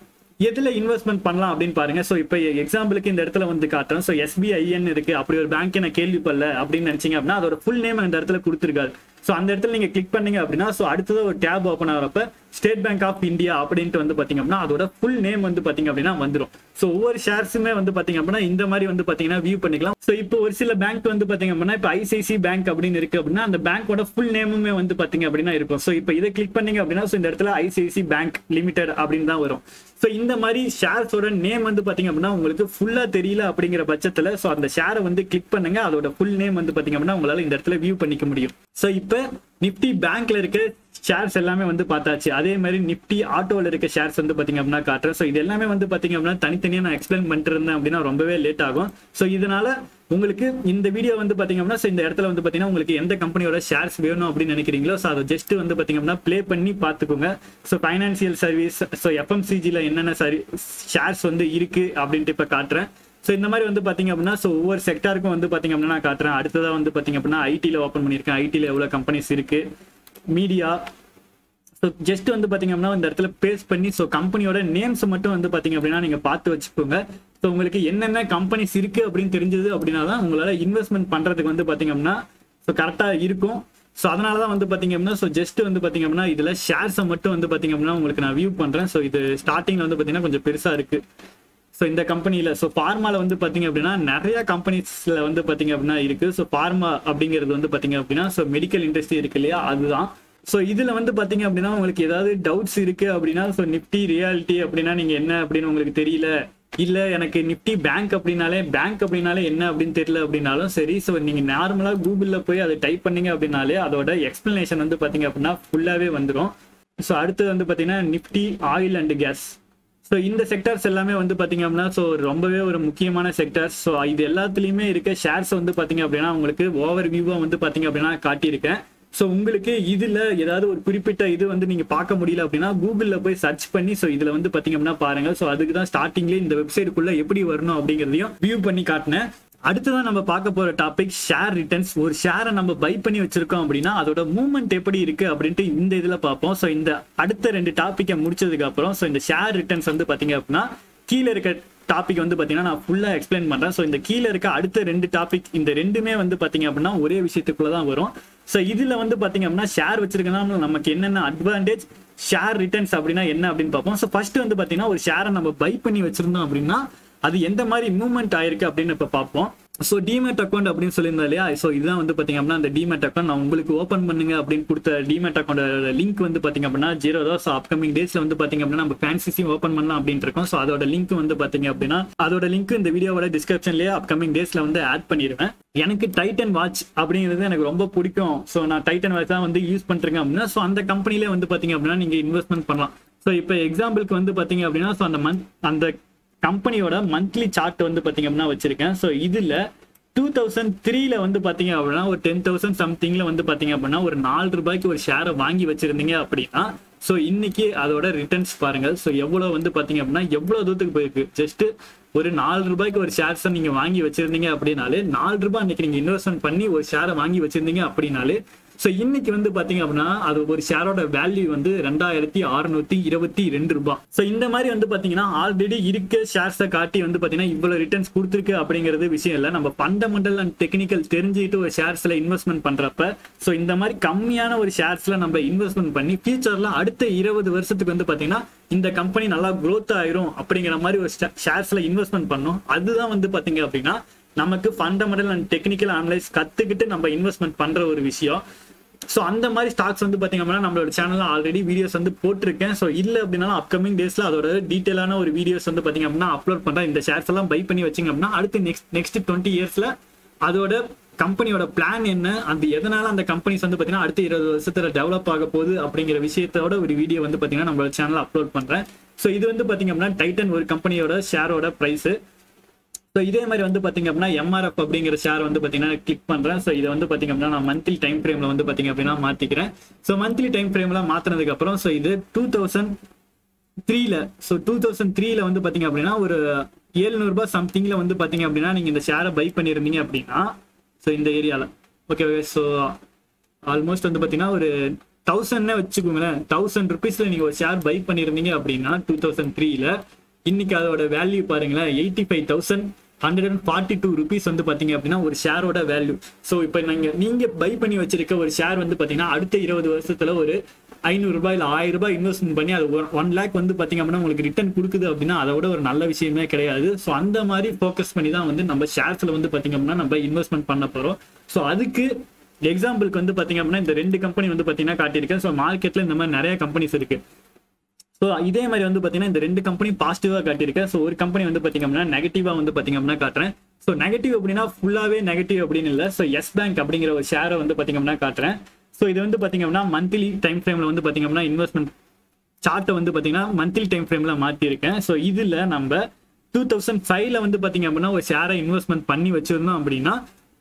எதுல இன்வெஸ்ட்மெண்ட் பண்ணலாம் அப்படின்னு பாருங்க. ஸோ இப்போ எக்ஸாம்பிளுக்கு இந்த இடத்துல வந்து காட்டுறேன். ஸோ எஸ்பிஐஎன் இருக்கு, அப்படி ஒரு பேங்க் நான் கேள்விப்படல அப்படின்னு நினைச்சீங்க அப்படின்னா அதோட ஃபுல் நேம் அந்த இடத்துல கொடுத்துருக்காரு. ஸோ அந்த இடத்துல நீங்க கிளிக் பண்ணீங்க அப்படின்னா ஸோ அடுத்தது ஒரு டேப் ஓப்பன் ஆகிறப்ப ஸ்டேட் பேங்க் ஆஃப் இந்தியா அப்படின்ட்டு வந்து பாத்தீங்க அப்படின்னா அதோட ஃபுல் நேம் வந்து பாத்தீங்க அப்படின்னா வந்துடும். ஸோ ஒவ்வொரு ஷேர்ஸுமே வந்து பாத்தீங்க அப்படின்னா இந்த மாதிரி வந்து பாத்தீங்கன்னா வியூ பண்ணிக்கலாம். ஸோ இப்போ ஒரு சில பேங்க் வந்து பாத்தீங்க அப்படின்னா இப்போ ஐசிஐசி பேங்க் அப்படின்னு இருக்கு அப்படின்னா அந்த பேங்கோட ஃபுல் நேமுமே வந்து பாத்தீங்க அப்படின்னா இருக்கும். ஸோ இப்போ இதை கிளிக் பண்ணீங்க அப்படின்னா ஸோ இந்த இடத்துல ஐசிஐசி பேங்க் லிமிடெட் அப்படின்னு தான் வரும். ஸோ இந்த மாதிரி ஷேர்ஸோட நேம் வந்து பாத்தீங்க அப்படின்னா உங்களுக்கு ஃபுல்லா தெரியல அப்படிங்கிற பட்சத்துல ஸோ அந்த ஷேரை வந்து கிளிக் பண்ணுங்க. அதோட ஃபுல் நேம் வந்து பாத்தீங்க அப்படின்னா உங்களால இந்த இடத்துல வியூ பண்ணிக்க முடியும். ஸோ இப்போ நிப்டி பேங்க்ல இருக்க ஷேர்ஸ் எல்லாமே வந்து பார்த்தாச்சு. அதே மாதிரி நிப்டி ஆட்டோல இருக்க ஷேர்ஸ் வந்து பாத்தீங்க அப்படின்னா காட்டுறேன். ஸோ இது எல்லாமே வந்து பாத்தீங்க அப்படின்னா தனித்தனியா நான் எக்ஸ்பிளைன் பண்ணிட்டு இருந்தேன் அப்படின்னா ரொம்பவே லேட் ஆகும். ஸோ இதனால உங்களுக்கு இந்த வீடியோ வந்து பாத்தீங்க அப்படின்னா இந்த இடத்துல வந்து பாத்தீங்கன்னா உங்களுக்கு எந்த கம்பெனியோட ஷேர்ஸ் வேணும் அப்படின்னு நினைக்கிறீங்களோ ஸோ அதை ஜஸ்ட் வந்து பாத்தீங்க அப்படின்னா பிளே பண்ணி பார்த்துக்கோங்க. ஸோ ஃபைனான்சியல் சர்வீஸ், ஸோ எஃப்எம்சிஜில என்னென்ன சரி ஷேர்ஸ் வந்து இருக்கு அப்படின்ட்டு இப்போ காட்டுறேன். ஸோ இந்த மாதிரி வந்து பாத்தீங்க அப்படின்னா ஸோ ஒவ்வொரு செக்டாருக்கும் வந்து பாத்தீங்க அப்படின்னா நான் காட்டுறேன். அடுத்ததாக வந்து பாத்தீங்க அப்படின்னா ஐடியில் ஓப்பன் பண்ணியிருக்கேன். ஐடியில் எவ்வளோ கம்பெனிஸ் இருக்கு, மீடியா. ஸோ ஜஸ்ட் வந்து பாத்தீங்க அப்படின்னா இந்த இடத்துல பேஸ் பண்ணி ஸோ கம்பெனியோட நேம்ஸ் மட்டும் வந்து பாத்தீங்க அப்படின்னா நீங்க பார்த்து வச்சுக்கோங்க. ஸோ உங்களுக்கு என்னென்ன கம்பெனிஸ் இருக்கு அப்படின்னு தெரிஞ்சது அப்படின்னா தான் உங்களால இன்வெஸ்ட்மெண்ட் பண்றதுக்கு வந்து பாத்தீங்க அப்படின்னா ஸோ கரெக்டா இருக்கும். ஸோ அதனால தான் வந்து பாத்தீங்க அப்படின்னா ஸோ ஜஸ்ட் வந்து பாத்தீங்க அப்படின்னா இதுல ஷேர்ஸை மட்டும் வந்து பாத்தீங்க அப்படின்னா உங்களுக்கு நான் வியூ பண்றேன். ஸோ இது ஸ்டார்டிங்ல வந்து பாத்தீங்கன்னா கொஞ்சம் பெருசா இருக்கு. ஸோ இந்த கம்பெனியில் ஸோ ஃபார்மால வந்து பார்த்தீங்க அப்படின்னா நிறைய கம்பெனிஸ்ல வந்து பார்த்தீங்க அப்படின்னா இருக்கு. ஸோ ஃபார்மா அப்படிங்கிறது வந்து பார்த்தீங்க அப்படின்னா ஸோ மெடிக்கல் இண்டஸ்ட்ரி இருக்கு இல்லையா, அதுதான். ஸோ இதில் வந்து பார்த்தீங்க அப்படின்னா உங்களுக்கு ஏதாவது டவுட்ஸ் இருக்கு அப்படின்னா ஸோ நிப்டி ரியாலிட்டி அப்படின்னா நீங்க என்ன அப்படின்னு உங்களுக்கு தெரியல, இல்லை எனக்கு நிப்டி பேங்க் அப்படின்னாலே பேங்க் அப்படின்னாலே என்ன அப்படின்னு தெரியல அப்படின்னாலும் சரி. ஸோ நீங்க நார்மலாக கூகுளில் போய் அதை டைப் பண்ணீங்க அப்படின்னாலே அதோட எக்ஸ்பிளனேஷன் வந்து பார்த்தீங்க அப்படின்னா ஃபுல்லாகவே வந்துடும். ஸோ அடுத்தது வந்து பார்த்தீங்கன்னா Nifty oil and gas. So இந்த செக்டர்ஸ் எல்லாமே வந்து பாத்தீங்க அப்படின்னா ஸோ ரொம்பவே ஒரு முக்கியமான செக்டர்ஸ். ஸோ இது எல்லாத்துலயுமே இருக்க ஷேர்ஸ் வந்து பாத்தீங்க அப்படின்னா உங்களுக்கு ஓவர் வியூவா வந்து பாத்தீங்க அப்படின்னா காட்டியிருக்கேன். ஸோ உங்களுக்கு இதுல ஏதாவது ஒரு குறிப்பிட்ட இது வந்து நீங்க பார்க்க முடியல அப்படின்னா கூகுள்ல போய் சர்ச் பண்ணி ஸோ இதுல வந்து பாத்தீங்க அப்படின்னா பாருங்க. ஸோ அதுக்கு தான் ஸ்டார்டிங்லேயே இந்த வெப்சைட்டுக்குள்ள எப்படி வரணும் அப்படிங்கிறதையும் வியூ பண்ணி காட்டினேன். அடுத்ததான் நம்ம பார்க்க போற டாபிக் ஷேர் ரிட்டர்ன்ஸ். ஒரு ஷேரை நம்ம பை பண்ணி வச்சிருக்கோம் அப்படின்னா அதோட மூவ்மெண்ட் எப்படி இருக்கு அப்படின்ட்டு இந்த இதுல பார்ப்போம். ஸோ இந்த அடுத்த ரெண்டு டாபிக்கை முடிச்சதுக்கு அப்புறம் ஸோ இந்த ஷேர் ரிட்டர்ன்ஸ் வந்து பாத்தீங்க அப்படின்னா கீழே இருக்க டாபிக் வந்து பாத்தீங்கன்னா நான் ஃபுல்லா எக்ஸ்பிளைன் பண்றேன். ஸோ இந்த கீழே இருக்க அடுத்த ரெண்டு டாபிக் இந்த ரெண்டுமே வந்து பாத்தீங்க அப்படின்னா ஒரே விஷயத்துக்குள்ளதான் வரும். ஸோ இதுல வந்து பாத்தீங்க அப்படின்னா ஷேர் வச்சிருக்கோம்னா நமக்கு என்னென்ன அட்வான்டேஜ், ஷேர் ரிட்டர்ன்ஸ் அப்படின்னா என்ன அப்படின்னு பார்ப்போம். ஸோ ஃபர்ஸ்ட் வந்து பாத்தீங்கன்னா ஒரு ஷேரை நம்ம பை பண்ணி வச்சிருந்தோம் அப்படின்னா அது எந்த மாதிரி மூவ்மெண்ட் ஆயிருக்கு அப்படின்னு இப்ப பார்ப்போம். ஸோ டிமேட் அக்கௌண்ட் அப்படின்னு சொல்லியிருந்தா இல்லையா, ஸோ இதுதான் வந்து பாத்தீங்க அப்படின்னா அந்த டிமேட் அக்கௌண்ட் நான் உங்களுக்கு ஓப்பன் பண்ணுங்க அப்படின்னு கொடுத்த டிமேட் அக்கௌண்ட் லிங்க் வந்து பாத்தீங்க அப்படின்னா ஜீரோதா. ஸோ அப்கமிங் டேஸ்ல வந்து பாத்தீங்க அப்படின்னா நம்ம ஃபேன்சிஸையும் ஓப்பன் பண்ணலாம் அப்படின்னு இருக்கோம். ஸோ அதோட லிங்க் வந்து பாத்தீங்க அப்படின்னா அதோட லிங்க் இந்த வீடியோவோட டிஸ்கிரிப்ஷன்லேயே அப்கமிங் டேஸ்ல வந்து ஆட் பண்ணிடுவேன். எனக்கு டைட்டன் வாட்ச் அப்படிங்கிறது எனக்கு ரொம்ப பிடிக்கும். ஸோ நான் டைட்டன் வாட்ச் தான் வந்து யூஸ் பண்றேன் அப்படின்னா ஸோ அந்த கம்பெனிலே வந்து பாத்தீங்க அப்படின்னா நீங்க இன்வெஸ்ட்மெண்ட் பண்ணலாம். ஸோ இப்போ எக்ஸாம்பிளுக்கு வந்து பாத்தீங்க அப்படின்னா ஸோ அந்த மந்த் அந்த கம்பெனியோட மந்த்லி சார்ட் வந்து பாத்தீங்க அப்படின்னா வச்சிருக்கேன். ஸோ இதுல டூ தௌசண்ட் த்ரீல வந்து பாத்தீங்க அப்படின்னா ஒரு டென் தௌசண்ட் சம்திங்ல வந்து பாத்தீங்க அப்படின்னா ஒரு நாலு ரூபாய்க்கு ஒரு ஷேரை வாங்கி வச்சிருந்தீங்க அப்படின்னா ஸோ இன்னைக்கு அதோட ரிட்டர்ன்ஸ் பாருங்க. ஸோ எவ்வளவு வந்து பாத்தீங்க அப்படின்னா எவ்வளவு தூரத்துக்கு போயிருக்கு. ஜஸ்ட் ஒரு நாலு ரூபாய்க்கு ஒரு ஷேர்ஸை நீங்க வாங்கி வச்சிருந்தீங்க அப்படின்னாலே நாலு ரூபாய் இன்னைக்கு நீங்க இன்வெஸ்ட்மெண்ட் பண்ணி ஒரு ஷேரை வாங்கி வச்சிருந்தீங்க அப்படின்னாலே ஸோ இன்னைக்கு வந்து பாத்தீங்க அப்படின்னா அது ஒரு ஷேரோட வேல்யூ வந்து ரெண்டாயிரத்தி அறுநூத்தி இருபத்தி ரெண்டு ரூபாய். ஸோ இந்த மாதிரி வந்து பாத்தீங்கன்னா ஆல்ரெடி இருக்க ஷேர்ஸை காட்டி வந்து பாத்தீங்கன்னா இவ்வளவு ரிட்டர்ன்ஸ் கொடுத்துருக்கு அப்படிங்கிறது விஷயம் இல்லை. நம்ம ஃபண்டமெண்டல் அண்ட் டெக்னிக்கல் தெரிஞ்சுக்கிட்டு ஒரு ஷேர்ஸ்ல இன்வெஸ்ட்மெண்ட் பண்றப்ப ஸோ இந்த மாதிரி கம்மியான ஒரு ஷேர்ஸ்ல நம்ம இன்வெஸ்ட்மெண்ட் பண்ணி ஃபியூச்சர்ல அடுத்த இருபது வருஷத்துக்கு வந்து பாத்தீங்கன்னா இந்த கம்பெனி நல்லா க்ரோத் ஆயிரும் அப்படிங்கிற மாதிரி ஒரு ஷேர்ஸ்ல இன்வெஸ்ட்மெண்ட் பண்ணோம். அதுதான் வந்து பாத்தீங்க அப்படின்னா நமக்கு ஃபண்டமெண்டல் அண்ட் டெக்னிக்கல் அனலைஸ் கத்துக்கிட்டு நம்ம இன்வெஸ்ட்மெண்ட் பண்ற ஒரு விஷயம். ஸோ அந்த மாதிரி ஸ்டாக்ஸ் வந்து பாத்தீங்க அப்படின்னா நம்மளோட சேனல்ல ஆல்ரெடி வீடியோஸ் வந்து போட்டிருக்கேன். ஸோ இல்லை அப்படின்னா அப்கமிங் டேஸ்ல அதோட டீட்டெயிலான ஒரு வீடியோஸ் வந்து பாத்தீங்க அப்படின்னா அப்லோட் பண்றேன். இந்த ஷேர்ஸ் எல்லாம் பை பண்ணி வச்சிங்க அப்படின்னா அடுத்து நெக்ஸ்ட் நெக்ஸ்ட் டுவெண்ட்டி இயர்ஸ்ல அதோட கம்பெனியோட பிளான் என்ன, அந்த எதனால அந்த கம்பெனிஸ் வந்து பாத்தீங்கன்னா அடுத்த இருபது வருஷத்துல டெவலப் ஆக போகுது அப்படிங்கிற விஷயத்தோட ஒரு வீடியோ வந்து பாத்தீங்கன்னா நம்மளோட சேனல்ல அப்லோட் பண்றேன். ஸோ இது வந்து பாத்தீங்க அப்படின்னா டைட்டன் ஒரு கம்பெனியோட ஷேரோட பிரைஸ். ஸோ இதே மாதிரி வந்து பாத்தீங்க அப்படின்னா எம்ஆர்எஃப் அப்படிங்கிற ஷேர் வந்து பாத்தீங்கன்னா கிளிக் பண்றேன். ஸோ இதை வந்து பாத்தீங்க அப்படின்னா நான் மந்த்லி டைம் ஃப்ரேம்ல வந்து பாத்தீங்க அப்படின்னா மாத்திக்கிறேன். ஸோ மந்த்லி டைம் ஃப்ரேம்ல மாத்தினதுக்கு அப்புறம் ஸோ இது டூ தௌசண்ட் த்ரீல ஸோ டூ தௌசண்ட் த்ரீல வந்து பாத்தீங்க அப்படின்னா ஒரு ஏழுநூறு ரூபாய் சம்திங்ல வந்து பாத்தீங்க அப்படின்னா நீங்க இந்த ஷேரை பை பண்ணிருந்தீங்க அப்படின்னா ஸோ இந்த ஏரியால ஓகே ஸோ ஆல்மோஸ்ட் வந்து பாத்தீங்கன்னா ஒரு தௌசண்ட்னே வச்சுக்கோங்களேன். தௌசண்ட் ருபீஸ்ல நீங்க ஒரு ஷேர் பை பண்ணிருந்தீங்க அப்படின்னா டூ தௌசண்ட் த்ரீல இன்னைக்கு அதோட வேல்யூ பாருங்களேன் eighty five thousand hundred and forty two rupees வந்து பாத்தீங்க அப்படின்னா ஒரு ஷேரோட வேல்யூ. ஸோ இப்போ நீங்க நீங்க பை பண்ணி வச்சிருக்க ஒரு ஷேர் வந்து பாத்தீங்கன்னா அடுத்த இருபது வருஷத்துல ஒரு ஐநூறு ரூபாய் இல்ல ஆயிரம் ரூபாய் இன்வெஸ்ட்மெண்ட் பண்ணி அது ஒன் லேக் வந்து பாத்தீங்க அப்படின்னா உங்களுக்கு ரிட்டர்ன் கொடுக்குது அப்படின்னா அதை விட ஒரு நல்ல விஷயமே கிடையாது. ஸோ அந்த மாதிரி ஃபோக்கஸ் பண்ணி தான் வந்து நம்ம ஷேர்ஸ்ல வந்து பாத்தீங்க அப்படின்னா நம்ம இன்வெஸ்ட்மெண்ட் பண்ண போறோம். ஸோ அதுக்கு எக்ஸாம்பிளுக்கு வந்து பாத்தீங்க அப்படின்னா இந்த ரெண்டு கம்பெனி வந்து பாத்தீங்கன்னா காட்டியிருக்கேன். ஸோ மார்க்கெட்ல இந்த மாதிரி நிறைய கம்பெனிஸ் இருக்கு. ஸோ இதே மாதிரி வந்து பாத்தீங்கன்னா இந்த ரெண்டு கம்பெனி பாசிட்டிவா காட்டியிருக்கேன். ஸோ ஒரு கம்பெனி வந்து பாத்தீங்க அப்படின்னா நெகட்டிவா வந்து பாத்தீங்க அப்படின்னா காட்டுறேன். ஸோ நெகட்டிவ் அப்படின்னா ஃபுல்லாவே நெகட்டிவ் அப்படின்னு இல்லை. ஸோ எஸ் பேங்க் அப்படிங்கிற ஒரு ஷேரை வந்து பாத்தீங்க அப்படின்னா காட்டுறேன். ஸோ இது வந்து பாத்தீங்க அப்படின்னா மந்த்லி டைம் ஃப்ரேம்ல வந்து பாத்தீங்க அப்படின்னா இன்வெஸ்ட்மெண்ட் சார்ட்டை வந்து பாத்தீங்கன்னா மந்த்லி டைம் ஃப்ரேம்ல மாத்திருக்கேன். ஸோ இதுல நம்ம டூ தௌசண்ட் ஃபைவ்ல வந்து பாத்தீங்க அப்படின்னா ஒரு ஷேரை இன்வெஸ்ட்மெண்ட் பண்ணி வச்சிருந்தோம் அப்படின்னா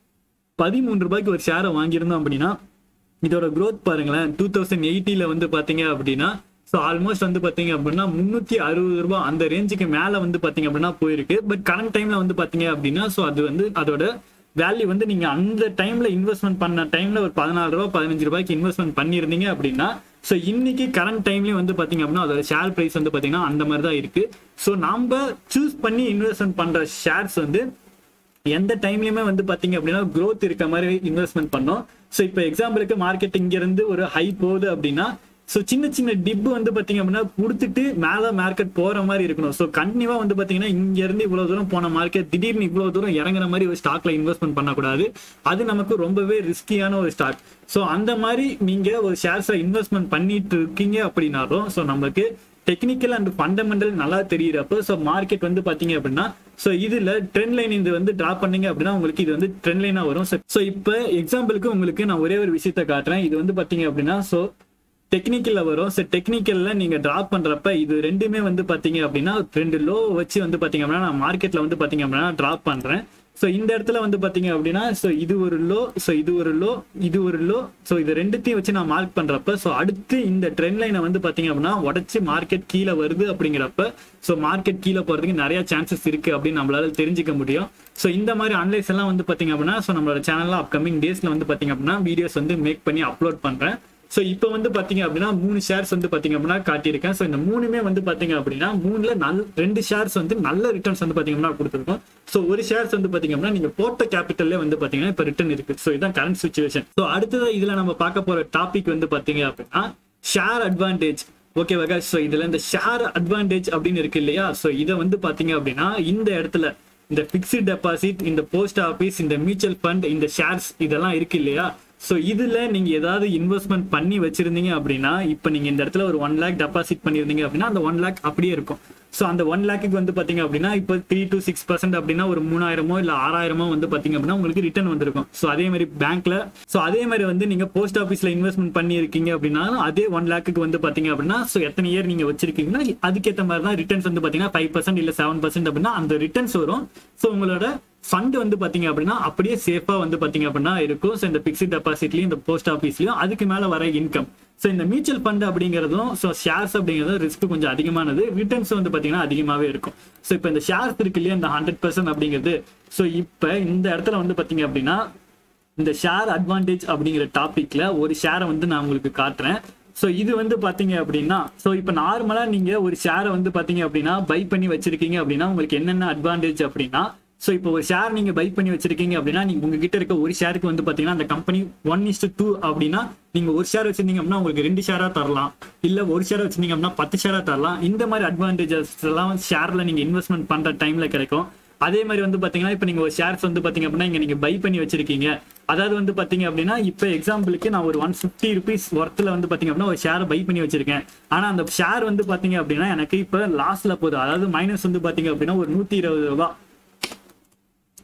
பதிமூணு ரூபாய்க்கு ஒரு ஷேரை வாங்கியிருந்தோம் அப்படின்னா இதோட க்ரோத் பாருங்களேன். டூ தௌசண்ட் எயிட்டில வந்து பாத்தீங்க அப்படின்னா ஸோ ஆல்மோஸ்ட் வந்து பாத்தீங்க அப்படின்னா முன்னூத்தி அறுபது ரூபாய் அந்த ரேஞ்சுக்கு மேல வந்து பாத்தீங்க அப்படின்னா போயிருக்கு. பட் கரண்ட் டைம்ல வந்து பாத்தீங்க அப்படின்னா ஸோ அது வந்து அதோட வேல்யூ வந்து நீங்க அந்த டைம்ல இன்வெஸ்ட்மெண்ட் பண்ண டைம்ல ஒரு பதினாலு ரூபாய் பதினஞ்சு ரூபாய்க்கு இன்வெஸ்ட்மெண்ட் பண்ணிருந்தீங்க அப்படின்னா ஸோ இன்னைக்கு கரண்ட் டைம்லயும் வந்து பாத்தீங்க அப்படின்னா அதோட ஷேர் பிரைஸ் வந்து பாத்தீங்கன்னா அந்த மாதிரி தான் இருக்கு. ஸோ நாம சூஸ் பண்ணி இன்வெஸ்ட்மெண்ட் பண்ற ஷேர்ஸ் வந்து எந்த டைம்லயுமே வந்து பாத்தீங்க அப்படின்னா க்ரோத் இருக்க மாதிரி இன்வெஸ்ட்மெண்ட் பண்ணோம். ஸோ இப்போ எக்ஸாம்பிளுக்கு மார்க்கெட் இங்க இருந்து ஒரு ஹை போகுது அப்படின்னா ஸோ சின்ன சின்ன டிப்பு வந்து பாத்தீங்க அப்படின்னா கொடுத்துட்டு மேல மார்க்கெட் போற மாதிரி இருக்கணும். ஸோ கண்டிப்பா வந்து பாத்தீங்கன்னா இங்க இருந்து இவ்வளவு தூரம் போன மார்க்கெட் திடீர்னு இவ்வளவு தூரம் இறங்குற மாதிரி ஒரு ஸ்டாக்ல இன்வெஸ்ட்மெண்ட் பண்ணக்கூடாது. அது நமக்கு ரொம்பவே ரிஸ்கியான ஒரு ஸ்டாக். ஸோ அந்த மாதிரி நீங்க ஒரு ஷேர்ஸ்ல இன்வெஸ்ட்மெண்ட் பண்ணிட்டு இருக்கீங்க அப்படின்னாலும் ஸோ நமக்கு டெக்னிக்கல் அண்ட் ஃபண்டமெண்டல் நல்லா தெரியுறப்ப ஸோ மார்க்கெட் வந்து பாத்தீங்க அப்படின்னா ஸோ இதுல ட்ரெண்ட் லைன் இது வந்து டிரா பண்ணீங்க அப்படின்னா உங்களுக்கு இது வந்து ட்ரெண்ட் லைனா வரும். ஸோ இப்போ எக்ஸாம்பிளுக்கு உங்களுக்கு நான் ஒரே ஒரு விஷயத்த காட்டுறேன். இது வந்து பாத்தீங்க அப்படின்னா ஸோ டெக்னிக்கல்ல வரும். ஸோ டெக்னிக்கல்ல நீங்க டிராப் பண்றப்ப இது ரெண்டுமே வந்து பாத்தீங்க அப்படின்னா ரெண்டு லோ வச்சு வந்து பாத்தீங்க அப்படின்னா நான் மார்க்கெட்ல வந்து பாத்தீங்க அப்படின்னா டிராப் பண்றேன். ஸோ இந்த இடத்துல வந்து பாத்தீங்க அப்படின்னா ஸோ இது ஒரு லோ ஸோ இது ஒரு லோ இது ஒரு லோ ஸோ இது ரெண்டுத்தையும் வச்சு நான் மார்க் பண்றப்ப ஸோ அடுத்து இந்த ட்ரெண்ட் லைனை வந்து பாத்தீங்க அப்படின்னா உடச்சு மார்க்கெட் கீழே வருது அப்படிங்கிறப்ப ஸோ மார்க்கெட் கீழே போறதுக்கு நிறைய சான்சஸ் இருக்கு அப்படின்னு நம்மளால தெரிஞ்சுக்க முடியும். ஸோ இந்த மாதிரி அனலைஸ் எல்லாம் வந்து பாத்தீங்க அப்படின்னா ஸோ நம்மளோட சேனல்ல அப்கமிங் டேஸ்ல வந்து பாத்தீங்க அப்படின்னா வீடியோஸ் வந்து மேக் பண்ணி அப்லோட் பண்றேன். ஸோ இப்போ வந்து பாத்தீங்க அப்படின்னா மூணு ஷேர்ஸ் வந்து பாத்தீங்க அப்படின்னா காட்டியிருக்கேன். ஸோ இந்த மூணுமே வந்து பாத்தீங்க அப்படின்னா மூணுல நல்ல ரெண்டு ஷேர்ஸ் வந்து நல்ல ரிட்டர்ன்ஸ் வந்து பாத்தீங்கன்னா கொடுத்துருக்கோம். ஸோ ஒரு ஷேர்ஸ் வந்து பாத்தீங்க அப்படின்னா நீங்க போட்ட கேபிட்டல்ல வந்து பாத்தீங்கன்னா இப்போ ரிட்டர்ன் இருக்கு. ஸோ இதுதான் கரண்ட் சுச்சுவேஷன். ஸோ அடுத்தது இதுல நம்ம பார்க்க போற டாபிக் வந்து பாத்தீங்க அப்படின்னா ஷேர் அட்வான்டேஜ். ஓகேவா? ஸோ இதுல இந்த ஷேர் அட்வான்டேஜ் அப்படின்னு இருக்கு இல்லையா? ஸோ இதை வந்து பாத்தீங்க அப்படின்னா இந்த இடத்துல இந்த பிக்ஸ்ட் டெபாசிட், இந்த போஸ்ட் ஆஃபீஸ், இந்த மியூச்சுவல் ஃபண்ட், இந்த ஷேர்ஸ் இதெல்லாம் இருக்கு இல்லையா? ஸோ இதுல நீங்க ஏதாவது இன்வெஸ்ட்மெண்ட் பண்ணி வச்சிருந்தீங்க அப்படின்னா இப்போ நீங்க இந்த இடத்துல ஒரு ஒன் லேக் டெபாசிட் பண்ணிருந்தீங்க அப்படின்னா அந்த ஒன் லேக் அப்படியே இருக்கும். ஸோ அந்த ஒன் லேக்கு வந்து பாத்தீங்க அப்படின்னா இப்போ த்ரீ டு சிக்ஸ் பர்சன்ட் அப்படின்னா ஒரு மூணாயிரமோ இல்ல ஆறாயிரமோ வந்து பாத்தீங்க அப்படின்னா உங்களுக்கு ரிட்டர்ன் வந்திருக்கும். ஸோ அதே மாதிரி பேங்க்ல ஸோ அதே மாதிரி வந்து நீங்க போஸ்ட் ஆஃபீஸ்ல இன்வெஸ்ட்மெண்ட் பண்ணி இருக்கீங்க அப்படின்னா அதே ஒன் லேக்கு வந்து பாத்தீங்க அப்படின்னா ஸோ எத்தனை இயர் நீங்க வச்சிருக்கீங்கன்னா அதுக்கேற்ற மாதிரி தான் ரிட்டர்ன்ஸ் வந்து பாத்தீங்கன்னா ஃபைவ் பர்சன்ட் இல்ல செவன் பர்சன்ட் அப்படின்னா அந்த ரிட்டர்ன்ஸ் வரும். ஸோ உங்களோட ஃபண்ட் வந்து பாத்தீங்க அப்படின்னா அப்படியே சேஃபா வந்து பாத்தீங்க அப்படின்னா இருக்கும். ஸோ இந்த பிக்ஸ்ட் டெபாசிட்லயும் இந்த போஸ்ட் ஆஃபீஸ்லயும் அதுக்கு மேல வர இன்கம். ஸோ இந்த மியூச்சுவல் ஃபண்ட் அப்படிங்கிறதும் ஸோ ஷேர்ஸ் அப்படிங்கிறதும் ரிஸ்க் கொஞ்சம் அதிகமானது, ரிட்டர்ன்ஸ் வந்து பாத்தீங்கன்னா அதிகமாவே இருக்கும். ஸோ இப்போ இந்த ஷேர்ஸ் இருக்கு இல்லையா இந்த ஹண்ட்ரட் பர்சன்ட் அப்படிங்கிறது. ஸோ இப்போ இந்த இடத்துல வந்து பாத்தீங்க அப்படின்னா இந்த ஷேர் அட்வான்டேஜ் அப்படிங்கிற டாபிக்ல ஒரு ஷேரை வந்து நான் உங்களுக்கு காட்டுறேன். ஸோ இது வந்து பாத்தீங்க அப்படின்னா ஸோ இப்போ நார்மலா நீங்க ஒரு ஷேரை வந்து பாத்தீங்க அப்படின்னா பை பண்ணி வச்சிருக்கீங்க அப்படின்னா உங்களுக்கு என்னென்ன அட்வான்டேஜ் அப்படின்னா ஸோ இப்போ ஒரு ஷேர் நீங்க பை பண்ணி வச்சிருக்கீங்க அப்படின்னா நீங்க உங்ககிட்ட இருக்க ஒரு ஷேருக்கு வந்து பாத்தீங்கன்னா அந்த கம்பெனி ஒன் இஸ் டூ அப்படின்னா நீங்க ஒரு ஷேர் வச்சிருந்தீங்க அப்படின்னா உங்களுக்கு ரெண்டு ஷேரா தரலாம், இல்ல ஒரு ஷேர் வச்சிருந்தீங்க அப்படின்னா பத்து ஷேரா தரலாம். இந்த மாதிரி அட்வான்டேஜஸ் எல்லாம் ஷேர்ல நீங்க இன்வெஸ்ட்மெண்ட் பண்ற டைம்ல கிடைக்கும். அதே மாதிரி வந்து பாத்தீங்கன்னா இப்போ நீங்க ஒரு ஷேர்ஸ் வந்து பாத்தீங்க அப்படின்னா இங்க நீங்க பை பண்ணி வச்சிருக்கீங்க. அதாவது வந்து பாத்தீங்க அப்படின்னா இப்போ எக்ஸாம்பிளுக்கு நான் ஒரு ஒன் பிப்டி ருபீஸ் ஒர்த்துல வந்து பாத்தீங்க அப்படின்னா ஒரு ஷேர் பை பண்ணி வச்சிருக்கேன். ஆனா அந்த ஷேர் வந்து பாத்தீங்க அப்படின்னா எனக்கு இப்ப லாஸ்ட்ல போகுது, அதாவது மைனஸ் வந்து பாத்தீங்க அப்படின்னா ஒரு நூத்தி இருபது ரூபாய்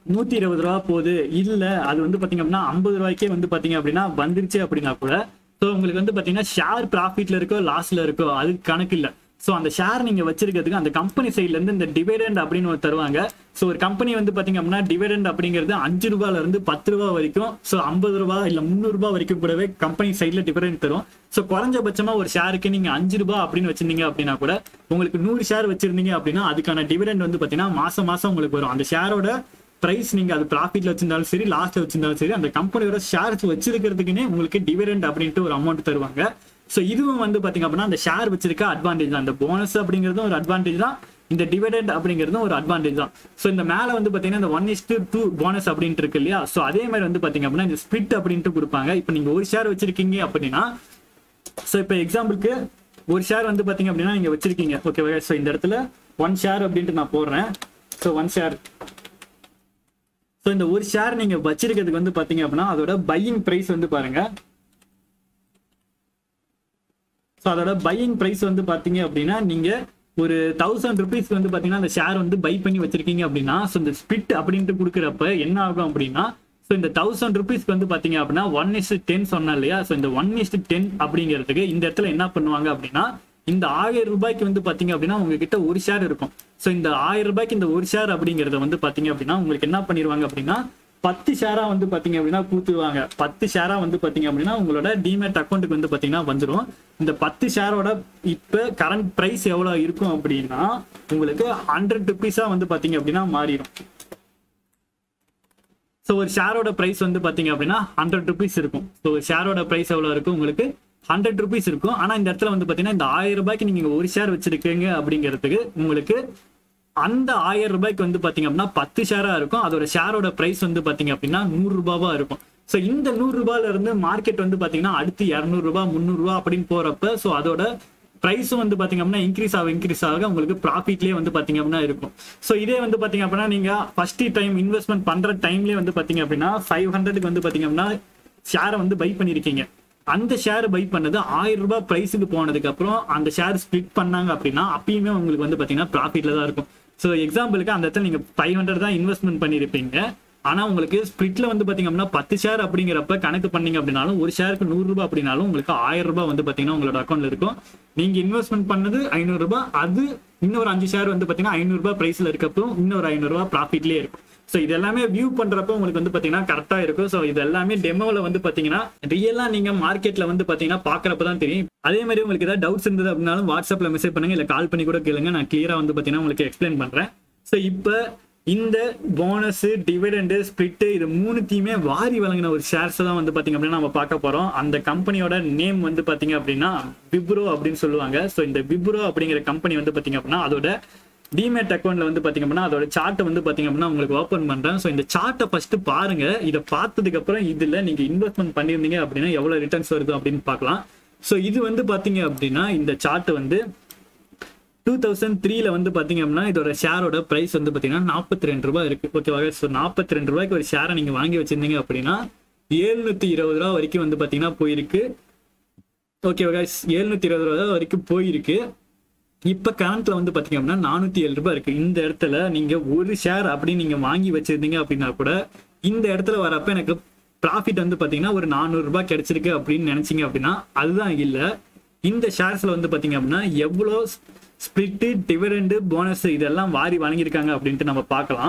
நூத்தி இருபது ரூபா போகுது, இல்ல அது வந்து பாத்தீங்க அப்படின்னா ஐம்பது ரூபாய்க்கே வந்து பாத்தீங்க அப்படின்னா வந்துருச்சு அப்படின்னா கூட ஸோ உங்களுக்கு வந்து பாத்தீங்கன்னா ஷேர் ப்ராஃபிட்ல இருக்கோ லாஸ்ல இருக்கோ அதுக்கு கணக்கு இல்லை. ஸோ அந்த ஷேர் நீங்க வச்சிருக்கிறதுக்கு அந்த கம்பெனி சைட்ல இருந்து இந்த டிவிடெண்ட் அப்படின்னு ஒரு தருவாங்க. ஸோ ஒரு கம்பெனி வந்து பாத்தீங்க அப்படின்னா டிவிடெண்ட் அப்படிங்கிறது அஞ்சு ரூபாயில இருந்து பத்து ரூபா வரைக்கும், ஸோ ஐம்பது ரூபாய் இல்ல முந்நூறு ரூபாய் வரைக்கும் கூடவே கம்பெனி சைட்ல டிவிடெண்ட் தரும். ஸோ குறைஞ்சபட்சமா ஒரு ஷேருக்கு நீங்க அஞ்சு ரூபாய் அப்படின்னு வச்சிருந்தீங்க அப்படின்னா கூட உங்களுக்கு நூறு ஷேர் வச்சிருந்தீங்க அப்படின்னா அதுக்கான டிவிடெண்ட் வந்து பாத்தீங்கன்னா மாசம் மாசம் உங்களுக்கு வரும். அந்த ஷேரோட பிரைஸ் நீங்க அது ப்ராஃபிட்ல வச்சிருந்தாலும் சரி லாஸ்ட்ல வச்சிருந்தாலும் சரி அந்த கம்பெனியோட ஷேர்ஸ் வச்சிருக்கிறதுக்குன்னே உங்களுக்கு டிவிடெண்ட் அப்படின்ட்டு ஒரு அமௌண்ட் தருவாங்க. ஸோ இதுவும் வந்து பாத்தீங்க அப்படின்னா அந்த ஷேர் வச்சிருக்க அட்வான்டேஜ் தான். இந்த போனஸ் அப்படிங்கிறதும் ஒரு அட்வான்டேஜ் தான், இந்த டிவிடெண்ட் அப்படிங்கிறதும் ஒரு அட்வான்டேஜ் தான். ஸோ இந்த மேல வந்து பாத்தீங்கன்னா இந்த ஒன் இஸ்டு டூ போனஸ் அப்படின்ட்டு இருக்கு இல்லையா, ஸோ அதே மாதிரி வந்து பாத்தீங்க அப்படின்னா இந்த ஸ்பிளிட் அப்படின்ட்டு கொடுப்பாங்க. இப்போ நீங்க ஒரு ஷேர் வச்சிருக்கீங்க அப்படின்னா, ஸோ இப்போ எக்ஸாம்பிளுக்கு ஒரு ஷேர் வந்து பாத்தீங்க அப்படின்னா நீங்க வச்சிருக்கீங்க ஓகேவா. ஸோ இந்த இடத்துல ஒன் ஷேர் அப்படின்ட்டு நான் போடுறேன். ஸோ ஒன் ஷேர் ஸோ இந்த ஒரு ஷேர் நீங்க வச்சிருக்கிறதுக்கு வந்து பாத்தீங்க அப்படின்னா அதோட பையிங் பிரைஸ் வந்து பாருங்க. ஸோ அதோட பையிங் பிரைஸ் வந்து பாத்தீங்க அப்படின்னா நீங்க ஒரு தௌசண்ட் ருபீஸ்க்கு வந்து பாத்தீங்கன்னா அந்த ஷேர் வந்து பை பண்ணி வச்சிருக்கீங்க அப்படின்னா ஸோ இந்த ஸ்பிட் அப்படின்ட்டு கொடுக்குறப்ப என்ன ஆகும் அப்படின்னா ஸோ இந்த தௌசண்ட் ருபீஸ்க்கு வந்து பாத்தீங்க அப்படின்னா ஒன் இஸ்ட் டென் சொன்னா இல்லையா, ஸோ இந்த ஒன் இஸ்ட் டென் அப்படிங்கிறதுக்கு இந்த இடத்துல என்ன பண்ணுவாங்க அப்படின்னா இந்த ஆயிரம் ரூபாய்க்கு வந்து பாத்தீங்க அப்படின்னா உங்ககிட்ட ஒரு ஷேர் இருக்கும். ஸோ இந்த ஆயிரம் ரூபாய்க்கு இந்த ஒரு ஷேர் அப்படிங்கறத வந்து பாத்தீங்க அப்படின்னா உங்களுக்கு என்ன பண்ணிடுவாங்க அப்படின்னா பத்து ஷேரா வந்து பாத்தீங்க அப்படின்னா கூத்துவாங்க. பத்து ஷேரா வந்து பாத்தீங்க அப்படின்னா உங்களோட டிமேட் அக்கௌண்ட்டுக்கு வந்து பாத்தீங்கன்னா வந்துடும். இந்த பத்து ஷேரோட இப்ப கரண்ட் பிரைஸ் எவ்வளவு இருக்கும் அப்படின்னா உங்களுக்கு ஹண்ட்ரட் ருபீஸா வந்து பாத்தீங்க அப்படின்னா மாறிடும். ஸோ ஒரு ஷேரோட பிரைஸ் வந்து பாத்தீங்க அப்படின்னா ஹண்ட்ரட் ருபீஸ் இருக்கும். ஸோ ஒரு ஷேரோட பிரைஸ் எவ்வளவு இருக்கும் உங்களுக்கு ஹண்ட்ரட் ருபீஸ் இருக்கும். ஆனா இந்த இடத்துல வந்து பாத்தீங்கன்னா இந்த ஆயிரம் ரூபாய்க்கு நீங்க ஒரு ஷேர் வச்சிருக்கீங்க அப்படிங்கிறதுக்கு உங்களுக்கு அந்த ஆயிரம் ரூபாய்க்கு வந்து பாத்தீங்க அப்படின்னா பத்து ஷேரா இருக்கும். அதோட ஷேரோட பிரைஸ் வந்து பாத்தீங்க அப்படின்னா நூறு ரூபாவா இருக்கும். ஸோ இந்த நூறு ரூபாயில இருந்து மார்க்கெட் வந்து பாத்தீங்கன்னா அடுத்து இருநூறு ரூபாய் முந்நூறு ரூபாய் அப்படின்னு போறப்ப ஸோ அதோட பிரைஸும் வந்து பாத்தீங்க அப்படின்னா இன்க்ரீஸ் ஆக இன்க்ரீஸ் ஆக உங்களுக்கு ப்ராஃபிட்லேயே வந்து பாத்தீங்க அப்படின்னா இருக்கும். ஸோ இதே வந்து பாத்தீங்க அப்படின்னா நீங்க ஃபர்ஸ்ட் டைம் இன்வெஸ்ட்மெண்ட் பண்ற டைம்லேயே வந்து பாத்தீங்க அப்படின்னா ஃபைவ் ஹண்ட்ரடுக்கு வந்து பாத்தீங்க அப்படின்னா ஷேரை வந்து பை பண்ணிருக்கீங்க. அந்த ஷேர் பை பண்ணது ஆயிரம் ரூபாய் பிரைஸுக்கு போனதுக்கு அப்புறம் அந்த ஷேர் ஸ்பிளிட் பண்ணாங்க அப்படின்னா அப்பயுமே உங்களுக்கு வந்து பாத்தீங்கன்னா ப்ராஃபிட்ல தான் இருக்கும். ஸோ எக்ஸாம்பிளுக்கு அந்த இடத்துல நீங்க ஃபைவ் ஹண்ட்ரட் தான் இன்வெஸ்ட்மெண்ட் பண்ணிருப்பீங்க. ஆனா உங்களுக்கு ஸ்பிளிட்ல வந்து பாத்தீங்க அப்படின்னா பத்து ஷேர் அப்படிங்கிறப்ப கணக்கு பண்ணீங்க அப்படின்னாலும் ஒரு ஷேருக்கு நூறு ரூபாய் அப்படின்னாலும் உங்களுக்கு ஆயிரம் ரூபாய் வந்து பாத்தீங்கன்னா உங்களோட அக்கௌண்ட்ல இருக்கும். நீங்க இன்வெஸ்ட்மெண்ட் பண்ணது ஐநூறு ரூபாய், அது இன்னொரு அஞ்சு ஷேர் வந்து பாத்தீங்கன்னா ஐநூறு ரூபாய் பிரைஸ்ல இருக்கப்போ இன்னொரு ஐநூறு ரூபாய் ப்ராஃபிட்லயே இருக்கும். ஸோ இது எல்லாமே வியூ பண்றப்ப உங்களுக்கு வந்து பாத்தீங்கன்னா கரெக்டா இருக்கும். ஸோ இது எல்லாமே டெமோல வந்து பாத்தீங்கன்னா ரியலா நீங்க மார்க்கெட்ல வந்து பாத்தீங்கன்னா பாக்குறப்ப தான் தெரியும். அதே மாதிரி உங்களுக்கு ஏதாவது டவுட்ஸ் இருந்தது அப்படின்னாலும் வாட்ஸ்அப்ல மெசேஜ் பண்ணுங்க, இல்ல கால் பண்ணி கூட கேளுங்க, நான் கிளியரா வந்து பாத்தீங்கன்னா உங்களுக்கு எக்ஸ்பிளைன் பண்றேன். ஸோ இப்போ இந்த போனஸ் டிவிடெண்ட் ஸ்பிளிட் இது மூணுத்தையுமே வாரி வழங்கின ஒரு ஷேர்ஸ் தான் வந்து பாத்தீங்க அப்படின்னா நம்ம பார்க்க போறோம். அந்த கம்பெனியோட நேம் வந்து பாத்தீங்க அப்படின்னா விப்ரோ அப்படின்னு சொல்லுவாங்க. ஸோ இந்த விப்ரோ அப்படிங்கிற கம்பெனி வந்து பாத்தீங்க அப்படின்னா அதோட டிமேட் அக்கௌண்ட்ல வந்து பாத்தீங்க அப்படின்னா அதோட சார்ட்டை வந்து பாத்தீங்க அப்படின்னா உங்களுக்கு ஓப்பன் பண்றேன். ஸோ இந்த சார்ட்டை ஃபர்ஸ்ட் பாருங்க. இதை பார்த்ததுக்கு அப்புறம் இதுல நீங்க இன்வெஸ்ட்மெண்ட் பண்ணிருந்தீங்க அப்படின்னா எவ்வளவு ரிட்டர்ன்ஸ் வருது அப்படின்னு பார்க்கலாம். ஸோ இது வந்து பாத்தீங்க அப்படின்னா இந்த சார்ட் வந்து டூ தௌசண்ட் த்ரீல வந்து பாத்தீங்க அப்படின்னா இதோட ஷேரோட பிரைஸ் வந்து பாத்தீங்கன்னா நாற்பத்தி ரெண்டு ரூபாய் இருக்கு ஓகேவா. ஸோ நாற்பத்தி ரெண்டு ரூபாய்க்கு ஒரு ஷேரை நீங்க வாங்கி வச்சிருந்தீங்க அப்படின்னா எழுநூத்தி இருபது ரூபா வரைக்கும் வந்து பாத்தீங்கன்னா போயிருக்கு ஓகேவா. எழுநூத்தி இருபது ரூபா வரைக்கும் போயிருக்கு. இப்ப கரண்ட்ல வந்து பாத்தீங்க அப்படின்னா நானூத்தி ஏழு ரூபாய் இருக்கு. இந்த இடத்துல நீங்க ஒரு ஷேர் அப்படி நீங்க வாங்கி வச்சிருந்தீங்க அப்படின்னா கூட இந்த இடத்துல வரப்ப எனக்கு ப்ராஃபிட் வந்து பாத்தீங்கன்னா ஒரு நானூறு ரூபாய் கிடைச்சிருக்கு அப்படின்னு நினைச்சீங்க அப்படின்னா அதுதான் இல்ல. இந்த ஷேர்ஸ்ல வந்து பாத்தீங்க அப்படின்னா எவ்வளவு ஸ்பிளிட் டிவிடெண்ட் போனஸ் இதெல்லாம் வாரி வழங்கியிருக்காங்க அப்படின்ட்டு நம்ம பார்க்கலாம்.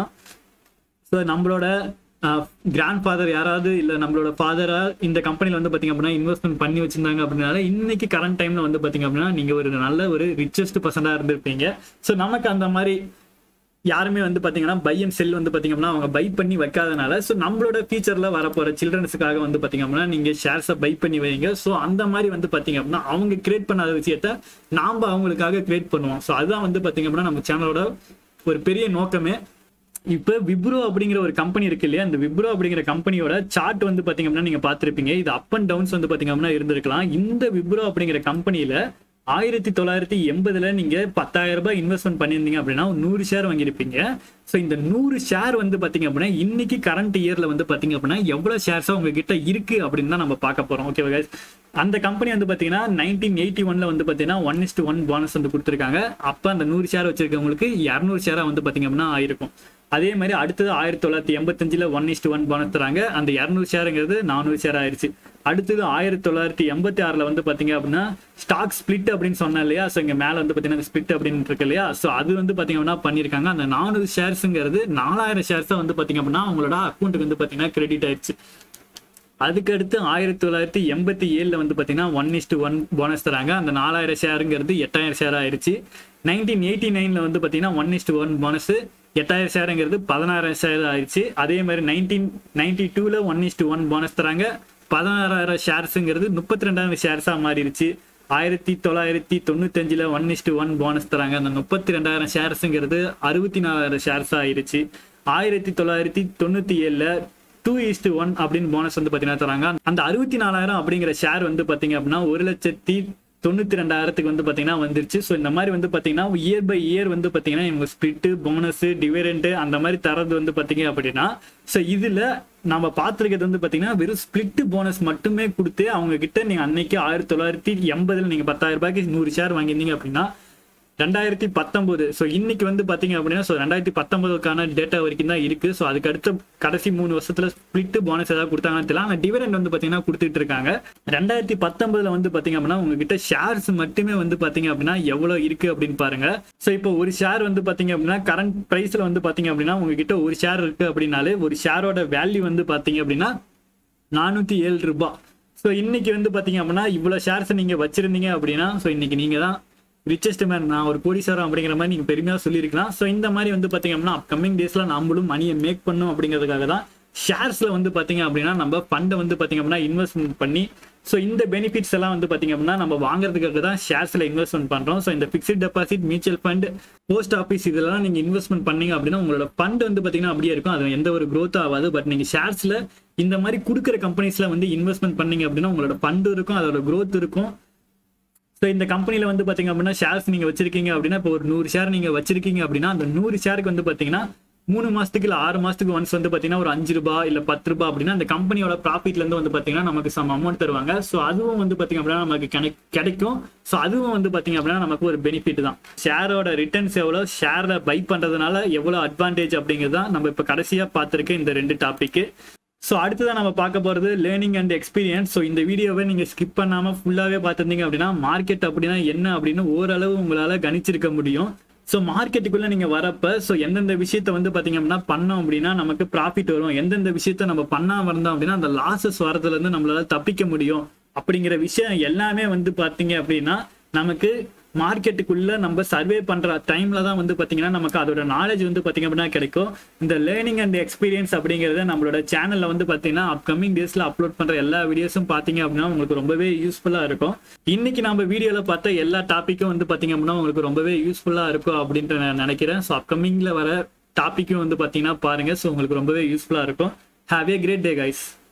ஸோ நம்மளோட கிராண்ட் ஃபாதர் யாராவது இல்லை நம்மளோட ஃபாதரா இந்த கம்பெனியில் வந்து பார்த்தீங்க அப்படின்னா இன்வெஸ்ட்மெண்ட் பண்ணி வச்சிருந்தாங்க அப்படின்னால இன்னைக்கு கரண்ட் டைம்ல வந்து பார்த்தீங்க அப்படின்னா நீங்க ஒரு நல்ல ஒரு ரிச்சஸ்ட் பர்சனாக இருந்திருப்பீங்க. ஸோ நமக்கு அந்த மாதிரி யாருமே வந்து பாத்தீங்கன்னா பை அண்ட் செல் வந்து பாத்தீங்க அப்படின்னா அவங்க பை பண்ணி வைக்காதனால ஸோ நம்மளோட ஃபியூச்சர்ல வரப்போற சில்ட்ரன்ஸுக்காக வந்து பாத்தீங்க அப்படின்னா நீங்க ஷேர்ஸை பை பண்ணி வைங்க. ஸோ அந்த மாதிரி வந்து பாத்தீங்க அப்படின்னா அவங்க கிரியேட் பண்ணாத விஷயத்த நாம அவங்களுக்காக கிரியேட் பண்ணுவோம். ஸோ அதுதான் வந்து பாத்தீங்க அப்படின்னா நம்ம சேனலோட ஒரு பெரிய நோக்கமே. இப்போ விப்ரோ அப்படிங்கிற ஒரு கம்பெனி இருக்கு இல்லையா, அந்த விப்ரோ அப்படிங்கிற கம்பெனியோட சார்ட் வந்து பாத்தீங்க அப்படின்னா நீங்க பாத்திருப்பீங்க. இது அப் அண்ட் டவுன்ஸ் வந்து பாத்தீங்க அப்படின்னா இருந்திருக்கலாம். இந்த விப்ரோ அப்படிங்கிற கம்பெனியில ஆயிரத்தி தொள்ளாயிரத்தி எண்பதுல நீங்க பத்தாயிரம் ரூபாய் இன்வெஸ்ட்மெண்ட் பண்ணியிருந்தீங்க அப்படின்னா நூறு ஷேர் வாங்கியிருப்பீங்க. ஸோ இந்த நூறு ஷேர் வந்து பாத்தீங்க அப்படின்னா இன்னைக்கு கரண்ட் இயர்ல வந்து பாத்தீங்க அப்படின்னா எவ்வளவு ஷேர்ஸா உங்ககிட்ட இருக்கு அப்படின்னு தான் நம்ம பார்க்க போறோம் ஓகேவா கைஸ். அந்த கம்பெனி வந்து பாத்தீங்கன்னா நைன்டீன் எயிட்டி ஒன்ல வந்து பாத்தீங்கன்னா ஒன் இஸ்டு ஒன் போனஸ் வந்து கொடுத்துருக்காங்க. அப்ப அந்த நூறு ஷேர் வச்சிருக்கவங்களுக்கு இருநூறு ஷேரா வந்து பாத்தீங்க அப்படின்னா ஆயிருக்கும். அதே மாதிரி அடுத்தது ஆயிரத்தி தொள்ளாயிரத்தி எண்பத்தஞ்சுல ஒன் இஸ்டு ஒன் போனஸ் தராங்க. அந்த இரநூறு ஷேருங்கிறது நானூறு ஷேர் ஆயிடுச்சு. அடுத்தது ஆயிரத்தி தொள்ளாயிரத்தி எண்பத்தி ஆறுல வந்து பாத்தீங்க அப்படின்னா ஸ்டாக் ஸ்பிளிட் அப்படின்னு சொன்னேன் இல்லையா. ஸோ இங்க மேல வந்து பாத்தீங்கன்னா ஸ்பிளிட் அப்படின்னு இருக்கு இல்லையா. ஸோ அது வந்து பாத்தீங்கன்னா பண்ணிருக்காங்க. அந்த நானூறு ஷேர்ஸ்ங்கிறது நாலாயிரம் ஷேர்ஸா வந்து பாத்தீங்க அப்படின்னா அவங்களோட அக்கௌண்ட்டுக்கு வந்து பாத்தீங்கன்னா கிரெடிட் ஆயிடுச்சு. அதுக்கடுத்து ஆயிரத்தி தொள்ளாயிரத்தி எண்பத்தி ஏழுல வந்து பாத்தீங்கன்னா ஒன் இஸ்டு ஒன் போனஸ் தராங்க. அந்த நாலாயிரம் ஷேருங்கிறது எட்டாயிரம் ஷேர் ஆயிடுச்சு. நைன்டீன் எயிட்டி நைன்ல வந்து பாத்தீங்கன்னா ஒன் இஸ்டு ஒன் போனஸ் எட்டாயிரம் ஷேருங்கிறது பதினாறாயிரம் ஷேர் ஆயிடுச்சு. அதே மாதிரி நைன்டீன் நைன்டி டூல ஒன் இஸ்டு ஒன் போனஸ் தராங்க. பதினாறாயிரம் ஷேர்ஸுங்கிறது முப்பத்தி ரெண்டாயிரம் ஷேர்ஸா மாறிடுச்சு. ஆயிரத்தி தொள்ளாயிரத்தி தொண்ணூத்தி அஞ்சுல ஒன் இஸ்டு ஒன் போனஸ் தராங்க. அந்த முப்பத்தி ரெண்டாயிரம் ஷேர்ஸுங்கிறது அறுபத்தி நாலாயிரம் ஷேர்ஸ் ஆயிடுச்சு. ஆயிரத்தி தொள்ளாயிரத்தி தொண்ணூத்தி ஏழுல டூ இஸ்டு ஒன் அப்படின்னு போனஸ் வந்து பாத்தீங்கன்னா தராங்க. அந்த அறுபத்தி நாலாயிரம் அப்படிங்கிற ஷேர் வந்து பாத்தீங்க அப்படின்னா ஒரு லட்சத்தி தொண்ணூத்தி ரெண்டாயிரத்துக்கு வந்து பாத்தீங்கன்னா வந்துருச்சு. ஸோ இந்த மாதிரி வந்து பாத்தீங்கன்னா இயர் பை இயர் வந்து பாத்தீங்கன்னா இவங்க ஸ்பிளிட் போனஸ் டிவிடெண்ட் அந்த மாதிரி தரது வந்து பாத்தீங்க அப்படின்னா ஸோ இதுல நம்ம பார்த்துருக்கிறது வந்து பாத்தீங்கன்னா வெறும் ஸ்பிளிட் போனஸ் மட்டுமே கொடுத்து அவங்க கிட்ட நீங்க அன்னைக்கு ஆயிரத்தி தொள்ளாயிரத்தி எண்பதுல நீங்க பத்தாயிரம் ரூபாய்க்கு நூறு ஷேர் வாங்கியிருந்தீங்க அப்படின்னா ரெண்டாயிரத்தி பத்தொன்பது ஸோ இன்னைக்கு வந்து பாத்தீங்க அப்படின்னா ஸோ ரெண்டாயிரத்தி பத்தொன்பதுக்கான டேட்டா வரைக்கும் தான் இருக்கு. ஸோ அதுக்கு அடுத்த கடைசி மூணு வருஷத்துல ஸ்பிளிட் போனஸ் ஏதாவது கொடுத்தாங்கன்னு தெரியல. ஆனால் டிவிடெண்ட் வந்து பாத்தீங்கன்னா கொடுத்துட்டு இருக்காங்க. ரெண்டாயிரத்தி பத்தொன்பதுல வந்து பாத்தீங்க அப்படின்னா உங்ககிட்ட ஷேர்ஸ் மட்டுமே வந்து பாத்தீங்க அப்படின்னா எவ்வளவு இருக்கு அப்படின்னு பாருங்க. ஸோ இப்போ ஒரு ஷேர் வந்து பாத்தீங்க அப்படின்னா கரண்ட் பிரைஸ்ல வந்து பாத்தீங்க அப்படின்னா உங்ககிட்ட ஒரு ஷேர் இருக்கு அப்படின்னாலே ஒரு ஷேரோட வேல்யூ வந்து பாத்தீங்க அப்படின்னா நானூத்தி ஏழு ரூபாய். ஸோ இன்னைக்கு வந்து பாத்தீங்க அப்படின்னா இவ்வளவு ஷேர்ஸ் நீங்க வச்சிருந்தீங்க அப்படின்னா ஸோ இன்னைக்கு நீங்க தான் ரிச்சஸ்ட் மேன், நான் ஒரு கோடீஸ்வரன் அப்படிங்கிற மாதிரி நீங்க பெருமையா சொல்லியிருக்கலாம். ஸோ இந்த மாதிரி வந்து பாத்தீங்க அப்படின்னா அப்கமிங் டேஸ்ல நம்மளும் மணியை மேக் பண்ணும் அப்படிங்கிறதுக்காக தான் ஷேர்ஸ்ல வந்து பாத்தீங்க அப்படின்னா நம்ம ஃபண்டை வந்து பாத்தீங்க அப்படின்னா இன்வெஸ்ட்மெண்ட் பண்ணி ஸோ இந்த பெனிஃபிட்ஸ் எல்லாம் வந்து பாத்தீங்க அப்படின்னா நம்ம வாங்குறதுக்காக தான் ஷேர்ஸ்ல இன்வெஸ்ட்மெண்ட் பண்றோம். ஸோ இந்த fixed deposit, mutual fund, post office இதெல்லாம் நீங்க இன்வெஸ்ட்மெண்ட் பண்ணீங்க அப்படின்னா உங்களோட ஃபண்ட் வந்து பாத்தீங்கன்னா அப்படியே இருக்கும். அது எந்த ஒரு growth ஆகாது. பட் நீங்க ஷேர்ஸ்ல இந்த மாதிரி கொடுக்குற கம்பெனிஸ்ல வந்து இன்வெஸ்ட்மெண்ட் பண்ணீங்க அப்படின்னா உங்களோட ஃபண்ட் இருக்கும், அதோட growth இருக்கும். ஸோ இந்த கம்பெனியில் வந்து பார்த்தீங்க அப்படின்னா ஷேர்ஸ் நீங்கள் வச்சிருக்கீங்க அப்படின்னா இப்போ ஒரு நூறு ஷேர் நீங்கள் வச்சிருக்கீங்க அப்படின்னா அந்த நூறு ஷேருக்கு வந்து பார்த்தீங்கன்னா மூணு மாசத்துக்கு இல்லை ஆறு மாசத்துக்கு ஒன்ஸ் வந்து பார்த்தீங்கன்னா ஒரு அஞ்சு ரூபாய் இல்லை பத்து ரூபாய் அப்படின்னா அந்த கம்பெனியோட ப்ராஃபிட்லேருந்து வந்து பார்த்தீங்கன்னா நமக்கு சம் அமௌண்ட் தருவாங்க. ஸோ அதுவும் வந்து பார்த்தீங்க அப்படின்னா நமக்கு கிடைக்கும். ஸோ அதுவும் வந்து பார்த்தீங்க அப்படின்னா நமக்கு ஒரு பெனிஃபிட் தான். ஷேரோட ரிட்டர்ன்ஸ் எவ்வளோ, ஷேரை பை பண்ணுறதுனால எவ்வளோ அட்வான்டேஜ் அப்படிங்கிறது தான் நம்ம இப்போ கடைசியாக பார்த்துருக்க இந்த ரெண்டு டாபிக்கு. ஸோ அடுத்ததான் நம்ம பார்க்க போகிறது லேர்னிங் அண்ட் எக்ஸ்பீரியன்ஸ். ஸோ இந்த வீடியோவை நீங்கள் ஸ்கிப் பண்ணாமல் ஃபுல்லாகவே பார்த்துருந்தீங்க அப்படின்னா மார்க்கெட் அப்படின்னா என்ன அப்படின்னு ஓரளவு உங்களால் கணிச்சிருக்க முடியும். ஸோ மார்க்கெட்டுக்குள்ளே நீங்கள் வரப்போ ஸோ எந்தெந்த விஷயத்த வந்து பார்த்தீங்க அப்படின்னா பண்ணோம் அப்படின்னா நமக்கு ப்ராஃபிட் வரும், எந்தெந்த விஷயத்த நம்ம பண்ணாமல் இருந்தோம் அப்படின்னா அந்த லாஸஸ் வரதுலேருந்து நம்மளால தப்பிக்க முடியும் அப்படிங்கிற விஷயம் எல்லாமே வந்து பார்த்தீங்க அப்படின்னா நமக்கு மார்க்கெட்டுக்குள்ள நம்ம சர்வே பண்ற டைம்ல தான் வந்து பாத்தீங்கன்னா நமக்கு அதோட நாலேஜ் வந்து பாத்தீங்க அப்படின்னா கிடைக்கும். இந்த லேர்னிங் அண்ட் எக்ஸ்பீரியன்ஸ் அப்படிங்கறத நம்மளோட சேனல்ல வந்து பாத்தீங்கன்னா அப்கமிங் டேஸ்ல அப்லோட் பண்ற எல்லா வீடியோஸும் பாத்தீங்க அப்படின்னா உங்களுக்கு ரொம்பவே யூஸ்ஃபுல்லா இருக்கும். இன்னைக்கு நம்ம வீடியோல பார்த்த எல்லா டாபிக்கும் வந்து பாத்தீங்க அப்படின்னா உங்களுக்கு ரொம்பவே யூஸ்ஃபுல்லா இருக்கும் அப்படின்ட்டு நான் நினைக்கிறேன். ஸோ அப்கமிங்ல வர டாபிக்கும் வந்து பாத்தீங்கன்னா பாருங்க. ஸோ உங்களுக்கு ரொம்பவே யூஸ்ஃபுல்லா இருக்கும். Have a great day guys.